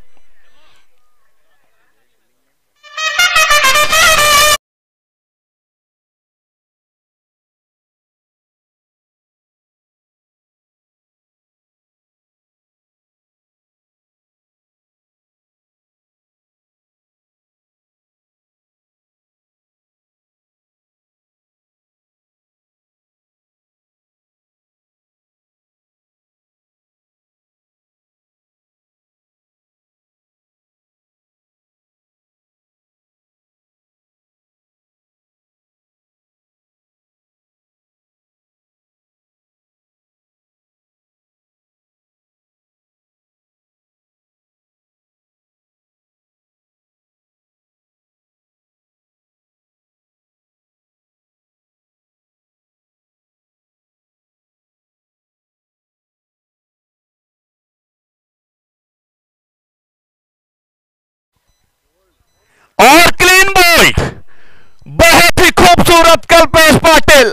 S4: और क्लीन बोल्ड, बहुत ही खूबसूरत कल्पेश पाटिल।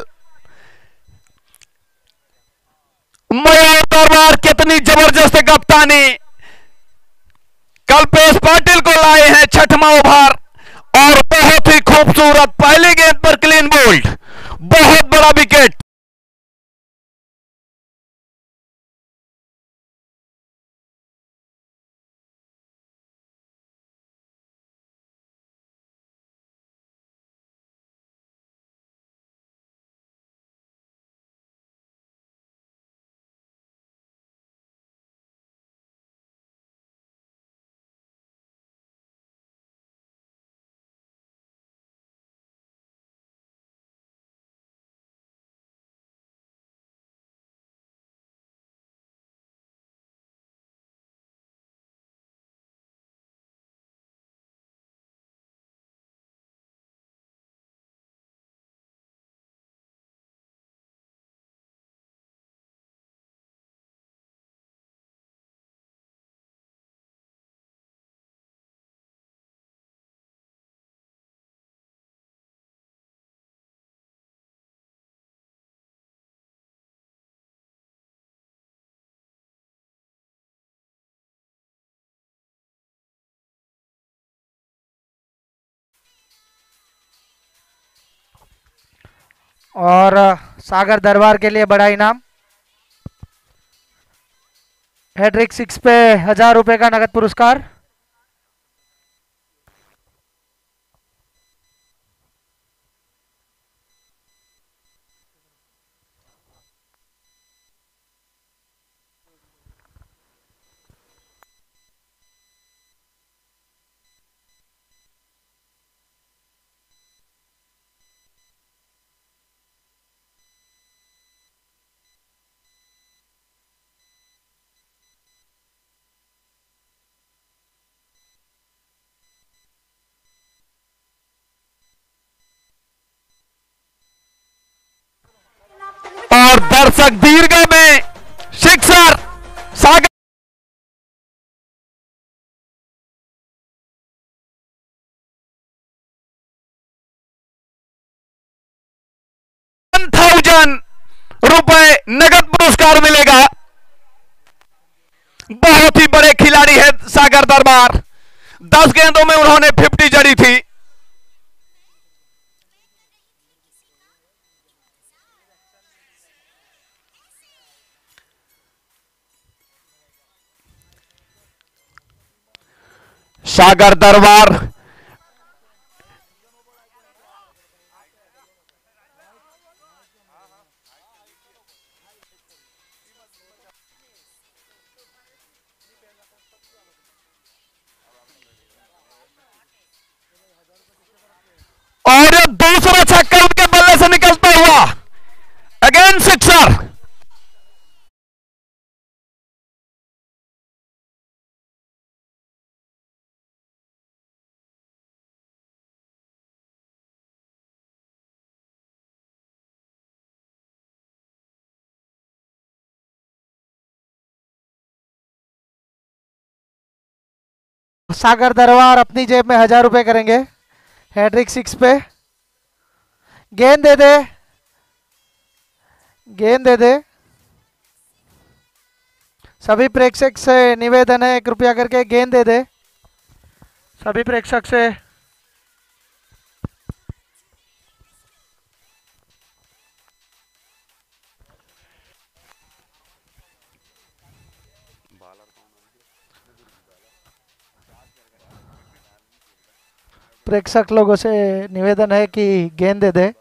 S4: मयूर दरबार कितनी जबरदस्त कप्तानी, कल्पेश पाटिल को लाए हैं छठवां ओवर और बहुत ही खूबसूरत पहली गेंद पर क्लीन बोल्ड, बहुत बड़ा विकेट।
S2: और सागर दरबार के लिए बड़ा इनाम, हैट्रिक 6 पे 1000 रुपए का नगद पुरस्कार।
S4: और दर्शक दीर्घ में सिक्सर, सागर 1000 रुपए नगद पुरस्कार मिलेगा। बहुत ही बड़े खिलाड़ी है सागर दरबार, 10 गेंदों में उन्होंने 50 जड़ी थी। सागर दरबार और दूसरा छक्का उनके बल्ले से निकलता हुआ, अगेन सिक्सर।
S2: सागर दरबार अपनी जेब में 1000 रुपए करेंगे, हैट्रिक 6 पे। गेंद दे दे, गेंद दे दे। सभी प्रेक्षक से निवेदन है 1 रुपया करके गेंद दे दे, सभी प्रेक्षक से। प्रेक्षक लोगों से निवेदन है कि गेंद दे दे।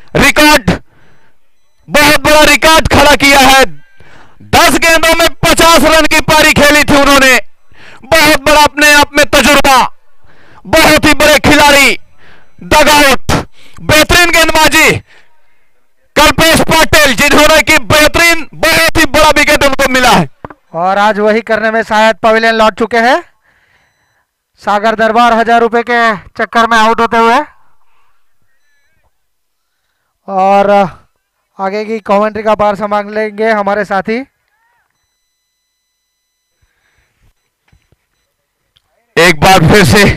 S4: रिकॉर्ड, बहुत बड़ा रिकॉर्ड खड़ा किया है। 10 गेंदों में 50 रन की पारी खेली थी उन्होंने। बहुत बड़ा अपने आप में तजुर्बा, बहुत ही बड़े खिलाड़ी। डगआउट, बेहतरीन गेंदबाजी कल्पेश पाटिल, जिन्होंने की बेहतरीन, बहुत ही बड़ा विकेट उनको मिला है।
S2: और आज वही करने में शायद पवेलियन लौट चुके हैं। सागर दरबार 1000 रुपए के चक्कर में आउट होते हुए। और आगे की कमेंट्री का बार संभाल लेंगे हमारे साथी।
S4: एक बार फिर से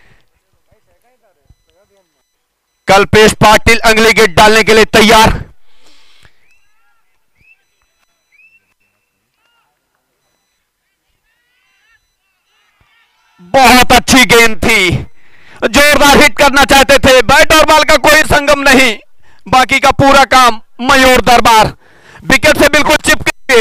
S4: कल्पेश पाटिल अगली गेट डालने के लिए तैयार। बहुत अच्छी गेंद थी, जोरदार हिट करना चाहते थे, बैट और बॉल का कोई संगम नहीं, बाकी का पूरा काम मयूर दरबार विकेट से बिल्कुल चिपके।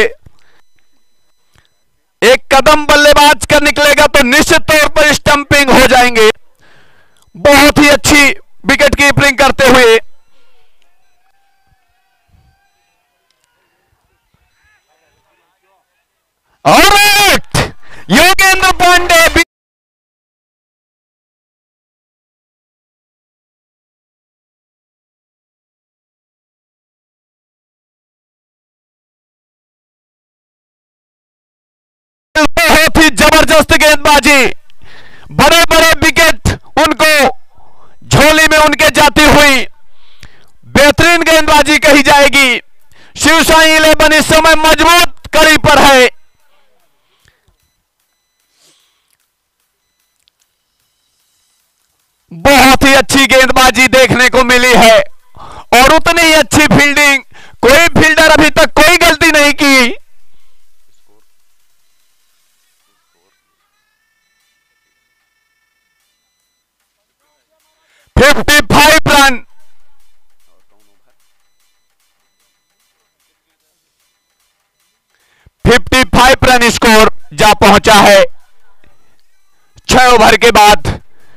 S4: एक कदम बल्लेबाज कर निकलेगा तो निश्चित तौर पर स्टंपिंग हो जाएंगे। बहुत ही अच्छी विकेट कीपिंग करते हुए ऑलराइट, योगेंद्र पांडे बहुत ही जबरदस्त गेंदबाजी, बड़े बड़े विकेट उनको झोली में उनके जाती हुई बेहतरीन गेंदबाजी कही जाएगी। शिवशाही 11 इस समय मजबूत कड़ी पर है। बहुत ही अच्छी गेंदबाजी देखने को मिली है और उतनी ही अच्छी फील्डिंग। कोई फील्डर अभी तक कोई गलती नहीं की। 55 रन, 55 रन स्कोर जा पहुंचा है 6 ओवर के बाद।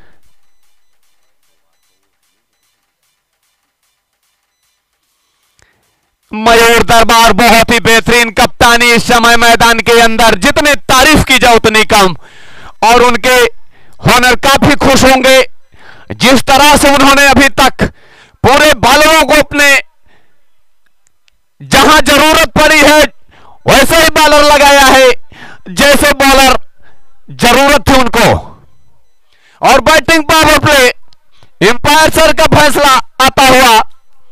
S4: मयूर दरबार बहुत ही बेहतरीन कप्तानी इस समय मैदान के अंदर, जितने तारीफ की जाए उतनी कम। और उनके होनर काफी खुश होंगे जिस तरह से उन्होंने अभी तक पूरे बॉलरों को अपने जहां जरूरत पड़ी है वैसे ही बॉलर लगाया है जैसे बॉलर जरूरत थी उनको। और batting power play, umpire sir का फैसला आता हुआ।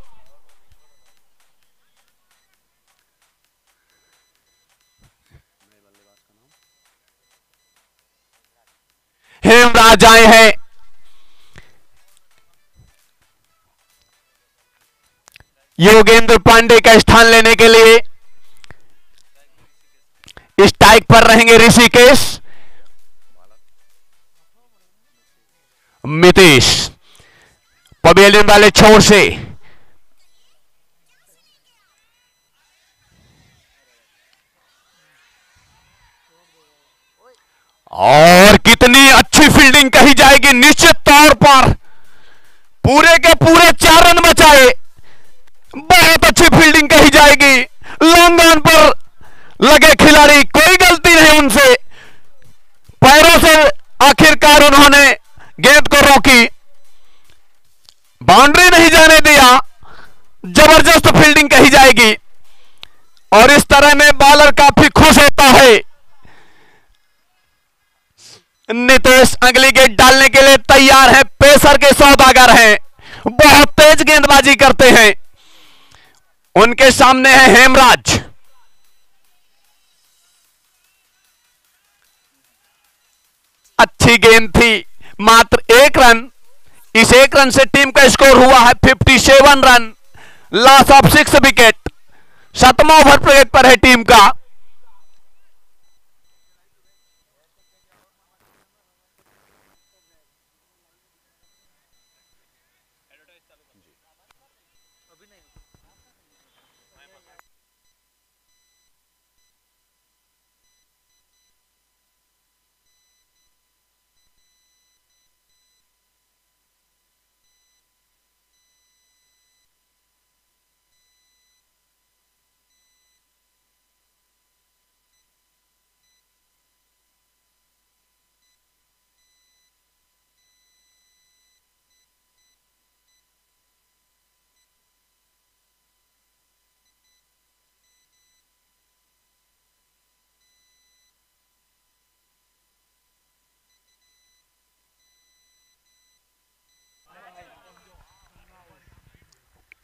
S4: हेमराज आए हैं। योगेंद्र पांडे का स्थान लेने के लिए स्ट्राइक पर रहेंगे ऋषिकेश। मितेश पवेलियन वाले छोर से और कितनी अच्छी फील्डिंग कही जाएगी। निश्चित तौर पर पूरे के पूरे 4 रन बचाए। बहुत अच्छी फील्डिंग कही जाएगी। लॉन्ग ऑन पर लगे खिलाड़ी, कोई गलती नहीं उनसे। पैरों से आखिरकार उन्होंने गेंद को रोकी, बाउंड्री नहीं जाने दिया। जबरदस्त फील्डिंग कही जाएगी और इस तरह में बॉलर काफी खुश होता है। नितेश अगली गेंद डालने के लिए तैयार है। पेसर के सौदागर हैं, बहुत तेज गेंदबाजी करते हैं। उनके सामने है हेमराज। अच्छी गेंद थी, मात्र 1 रन। इस 1 रन से टीम का स्कोर हुआ है 57 रन, लॉस ऑफ 6 विकेट। 7वां ओवर प्लेट पर है टीम का।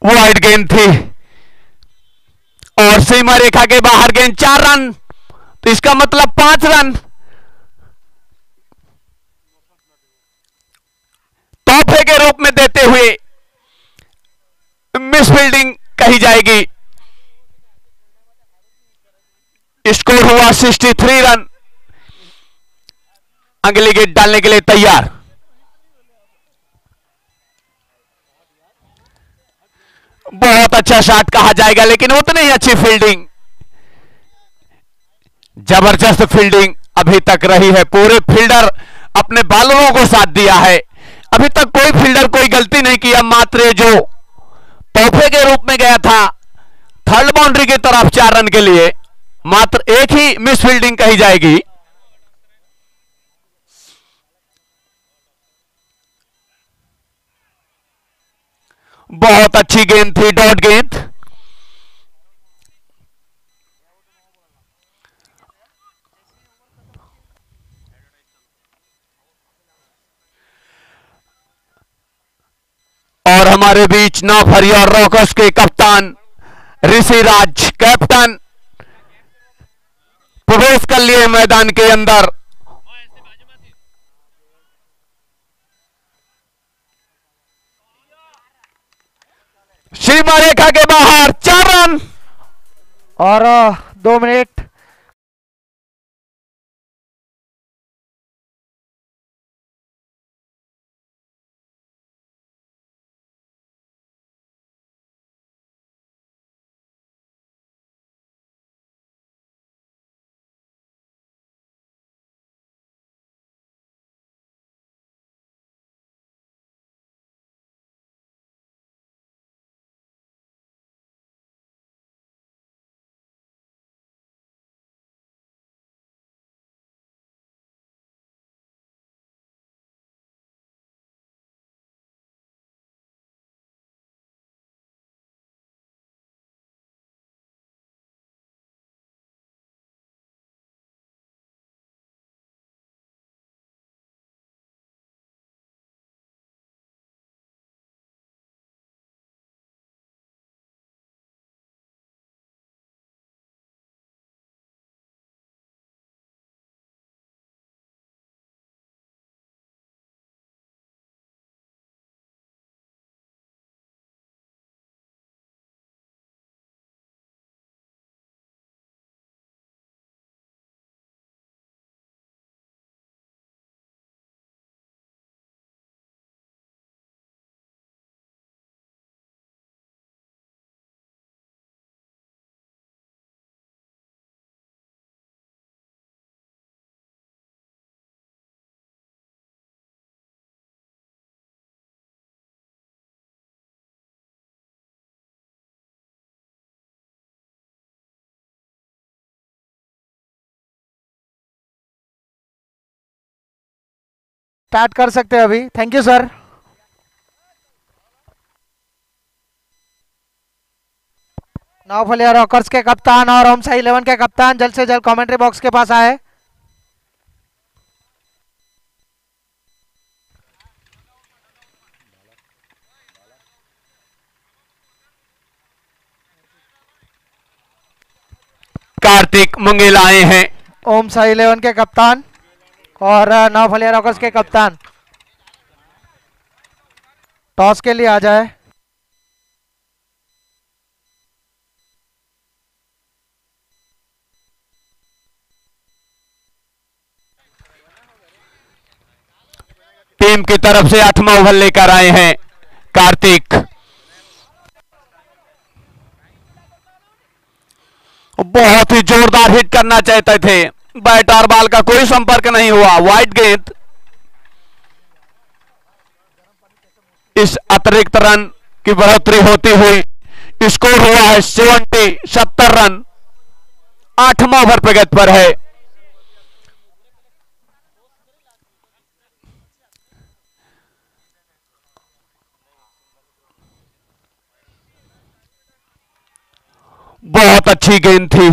S4: वाइड गेंद थी और सीमा रेखा के बाहर गेंद 4 रन, तो इसका मतलब 5 रन तोहफे के रूप में देते हुए मिस फील्डिंग कही जाएगी। स्कोर हुआ 63 रन। अगली गेंद डालने के लिए तैयार। बहुत अच्छा शॉट कहा जाएगा, लेकिन उतनी ही अच्छी फील्डिंग, जबरदस्त फील्डिंग अभी तक रही है। पूरे फील्डर अपने बॉलरों को साथ दिया है। अभी तक कोई फील्डर कोई गलती नहीं किया, मात्र जो तोहफे के रूप में गया था थर्ड बाउंड्री की तरफ 4 रन के लिए, मात्र एक ही मिस फील्डिंग कही जाएगी। बहुत अच्छी गेंद थी, डॉट गेंद। और हमारे बीच नौफरिया रॉकर्स के कप्तान ऋषिराज कैप्टन प्रवेश कर लिए मैदान के अंदर। सीमा रेखा के बाहर 4 रन
S2: और 2 मिनट। स्टार्ट कर सकते हैं अभी। Thank you sir. Naufaliya rockers के कप्तान और ओम साई 11 के कप्तान जल्द से जल्द कमेंट्री बॉक्स के पास आए।
S4: कार्तिक मंगेला आए हैं।
S2: ओम साई 11 के कप्तान और नौफलिया रॉकर्स के कप्तान टॉस के लिए आ जाए।
S4: टीम की तरफ से 8वां ओवर लेकर आए हैं कार्तिक। बहुत ही जोरदार हिट करना चाहते थे, बैट और बॉल का कोई संपर्क नहीं हुआ। वाइड गेंद। इस अतिरिक्त रन की बढ़ोतरी होती हुई स्कोर हुआ है 70 रन। 8वां ओवर प्रगति पर है। बहुत अच्छी गेंद थी।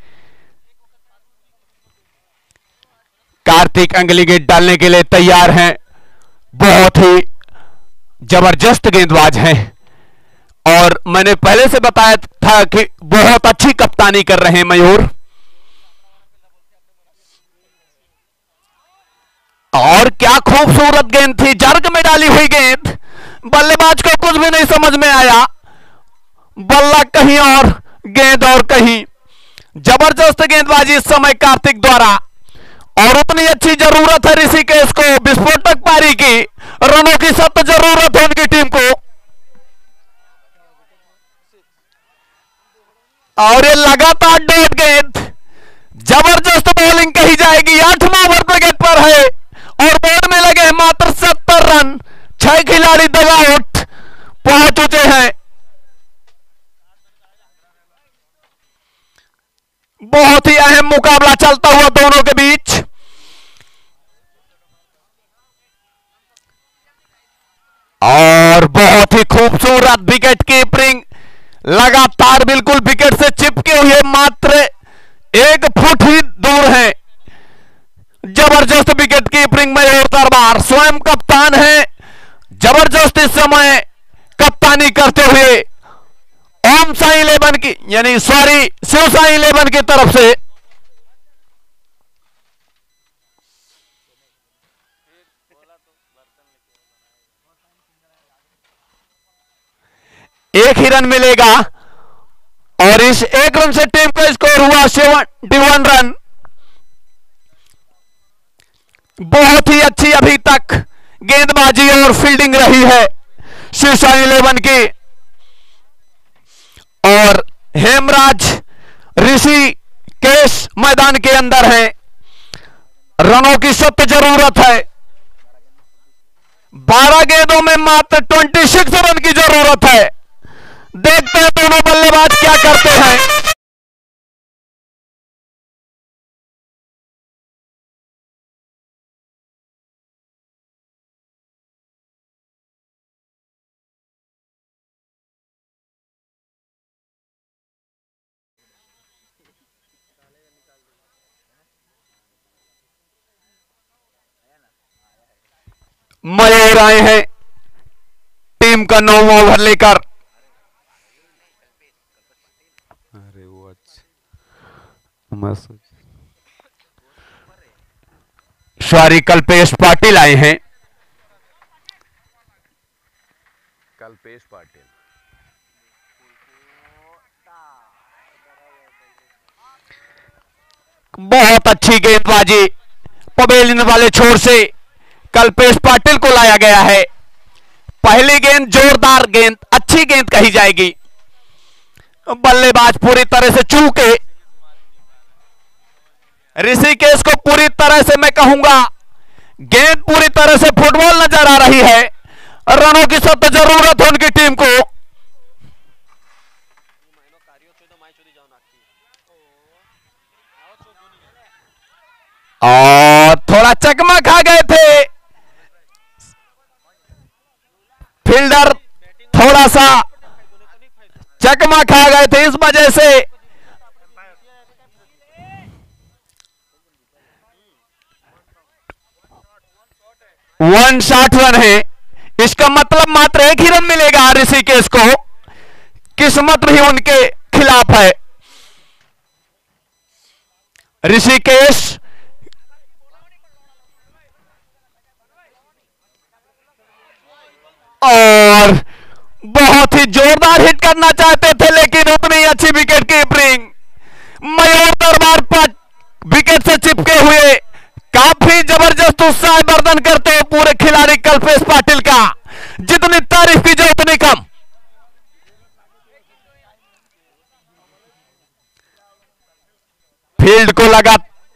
S4: कार्तिक अगली गेंद डालने के लिए तैयार हैं। बहुत ही जबरदस्त गेंदबाज हैं और मैंने पहले से बताया था कि बहुत अच्छी कप्तानी कर रहे हैं मयूर। और क्या खूबसूरत गेंद थी, जर्ग में डाली हुई गेंद, बल्लेबाज को कुछ भी नहीं समझ में आया, बल्ला कहीं और गेंद और कहीं। जबरदस्त गेंदबाजी इस समय कार्तिक द्वारा, और उतनी अच्छी जरूरत है ऋषिकेश को विस्फोटक पारी की, रनों की सख्त जरूरत है उनकी टीम को। और ये लगातार डॉट गेंद, जबरदस्त बॉलिंग कही जाएगी। 8वां ओवर विकेट पर है और बोर्ड में लगे मात्र 70 रन। 6 खिलाड़ी डगआउट पहुंच चुके हैं। बहुत ही अहम मुकाबला चलता हुआ दोनों के बीच। और बहुत ही खूबसूरत विकेट कीपिंग, लगातार बिल्कुल विकेट से चिपके हुए मात्र 1 फुट ही दूर है। जबरदस्त विकेट कीपिंग मयूर दरबार स्वयं कप्तान है। जबरदस्त इस समय कप्तानी करते हुए ओम साई 11 की यानी सॉरी शिव साई 11 की तरफ से एक ही रन मिलेगा और इस 1 रन से टीम का स्कोर हुआ 71 रन। बहुत ही अच्छी अभी तक गेंदबाजी और फील्डिंग रही है शिव साई 11 की। और हेमराज ऋषिकेश मैदान के अंदर है, रनों की सख्त जरूरत है। 12 गेंदों में मात्र 26 रन की जरूरत है। देखते हैं दोनों बल्लेबाज क्या करते हैं। मयूर आए हैं टीम का 9वां ओवर लेकर।
S6: अरे वो अच्छा
S4: सॉरी कल्पेश पाटिल आए हैं।
S6: कल्पेश पाटिल
S4: बहुत अच्छी गेंदबाजी पवेलियन वाले छोर से कल्पेश पाटिल को लाया गया है। पहली गेंद जोरदार गेंद, अच्छी गेंद कही जाएगी। बल्लेबाज पूरी तरह से चूके, ऋषिकेश को पूरी तरह से मैं कहूंगा गेंद पूरी तरह से फुटबॉल नजर आ रही है। रनों की सख्त जरूरत है उनकी टीम को। और थोड़ा चकमा खा गए थे फील्डर, थोड़ा सा चकमा खा गए थे, इस वजह से 160 रन है। इसका मतलब मात्र 1 ही रन मिलेगा ऋषिकेश को। किस्मत भी उनके खिलाफ है। ऋषिकेश और बहुत ही जोरदार हिट करना चाहते थे लेकिन उतनी अच्छी विकेट कीपिंग। मयूर दरबार पर विकेट से चिपके हुए काफी जबरदस्त उत्साह वर्धन करते हुए पूरे खिलाड़ी कल्पेश पाटिल का, जितनी तारीफ की जाए उतनी कम। फील्ड को लगा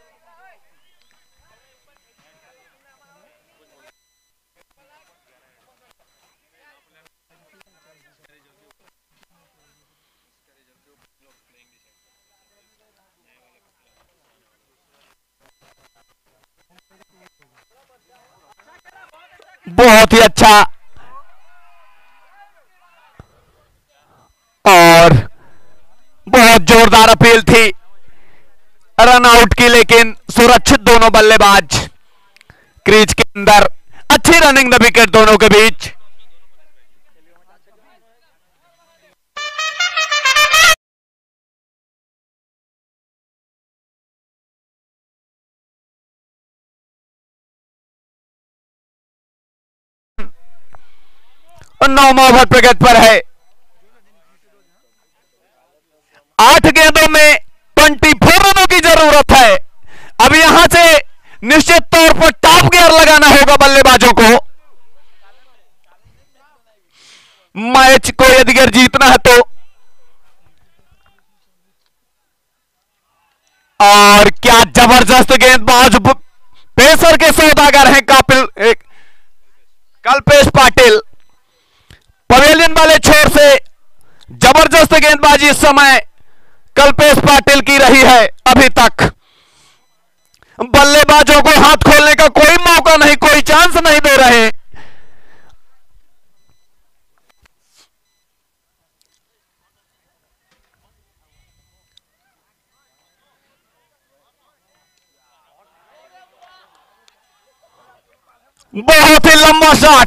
S4: बहुत ही अच्छा और बहुत जोरदार अपील थी रन आउट की, लेकिन सुरक्षित दोनों बल्लेबाज क्रीज के अंदर। अच्छी रनिंग द विकेट दोनों के बीच। 9वां ओवर प्रगति पर है। 8 गेंदों में 24 रनों की जरूरत है। अब यहां से निश्चित तौर पर टॉप गियर लगाना होगा बल्लेबाजों को। मैच को यदि अगर जीतना है तो। और क्या जबरदस्त गेंदबाज पेसर के सौदागर हैं कल्पेश पाटिल। पवेलियन वाले छोर से जबरदस्त गेंदबाजी इस समय कल्पेश पाटिल की रही है। अभी तक बल्लेबाजों को हाथ खोलने का कोई मौका नहीं, कोई चांस नहीं दे रहे। बहुत ही लंबा शॉट।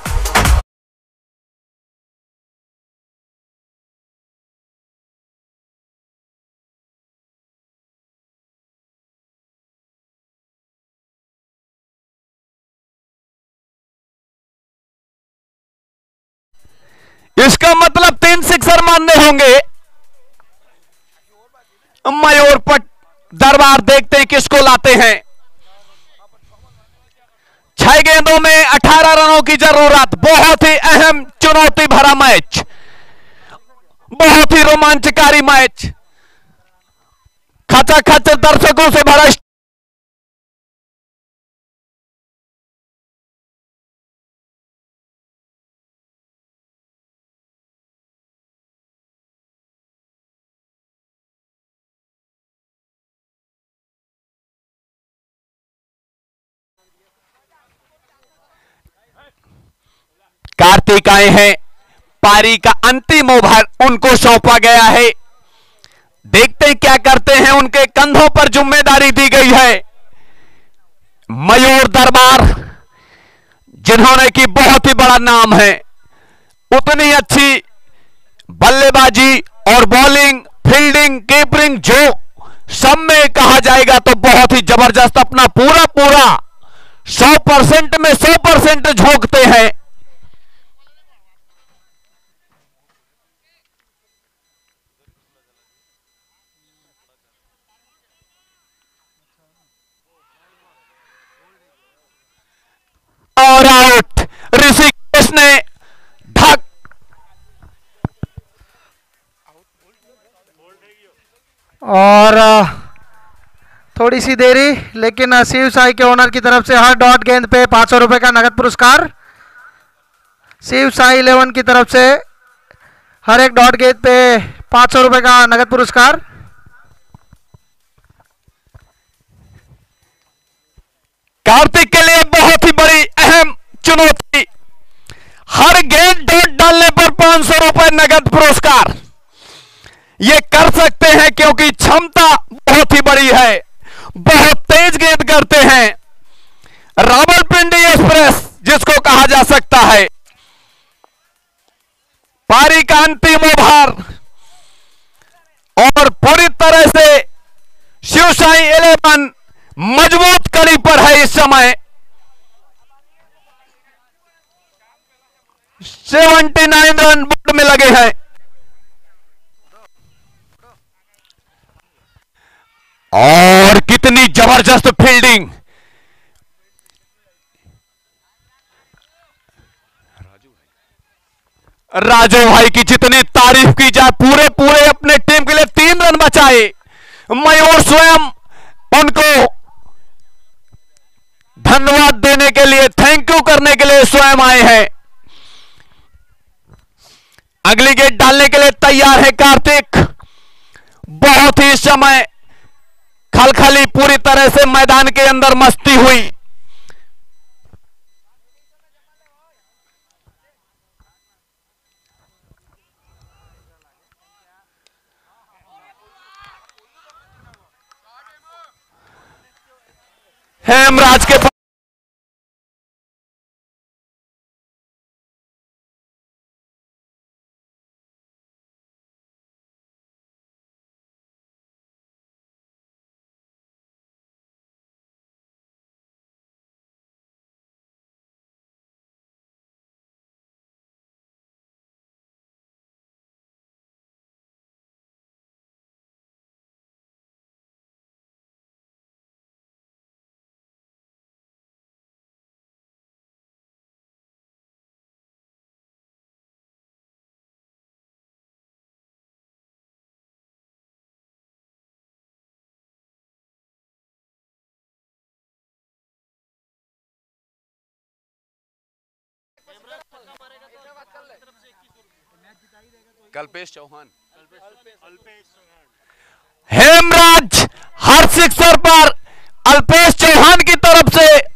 S4: इसका मतलब 3 सिक्सर मानने होंगे। मयूर पट दरबार देखते हैं किसको लाते हैं। 6 गेंदों में 18 रनों की जरूरत। बहुत ही अहम चुनौती भरा मैच, बहुत ही रोमांचकारी मैच, खचाखच दर्शकों से भरा। कार्तिक आए हैं, पारी का अंतिम ओवर उनको सौंपा गया है। देखते हैं क्या करते हैं। उनके कंधों पर जिम्मेदारी दी गई है। मयूर दरबार जिन्होंने की बहुत ही बड़ा नाम है, उतनी अच्छी बल्लेबाजी और बॉलिंग, फील्डिंग, कीपरिंग जो सब में कहा जाएगा तो बहुत ही जबरदस्त अपना पूरा 100% में 100% झोंकते हैं। और आउट। ऋषिकेश ने ढक
S2: और थोड़ी सी देरी, लेकिन शिव साई के ओनर की तरफ से हर डॉट गेंद पे 500 रुपए का नगद पुरस्कार। शिव साई 11 की तरफ से हर एक डॉट गेंद पे 500 रुपए का नगद पुरस्कार।
S4: कार्तिक के लिए बहुत ही बड़ी अहम चुनौती। हर गेंद डॉट डालने पर 500 रुपए नगद पुरस्कार। ये कर सकते हैं क्योंकि क्षमता बहुत ही बड़ी है, बहुत तेज गेंद करते हैं। रावलपिंडी एक्सप्रेस जिसको कहा जा सकता है। पारी का अंतिम ओवर और पूरी तरह से शिवसाई 11 मजबूत कड़ी पर है इस समय। 79 रन बोर्ड में लगे हैं। और कितनी जबरदस्त फील्डिंग। राजू भाई की जितनी तारीफ की जाए, पूरे अपने टीम के लिए 3 रन बचाए। मयूर स्वयं उनको धन्यवाद देने के लिए, थैंक यू करने के लिए स्वयं आए हैं। अगली गेंद डालने के लिए तैयार है कार्तिक। बहुत ही समय खलखली पूरी तरह से मैदान के अंदर मस्ती हुई। हेमराज के कल्पेश चौहान, हेमराज हर सिक्सर पर अल्पेश चौहान की तरफ से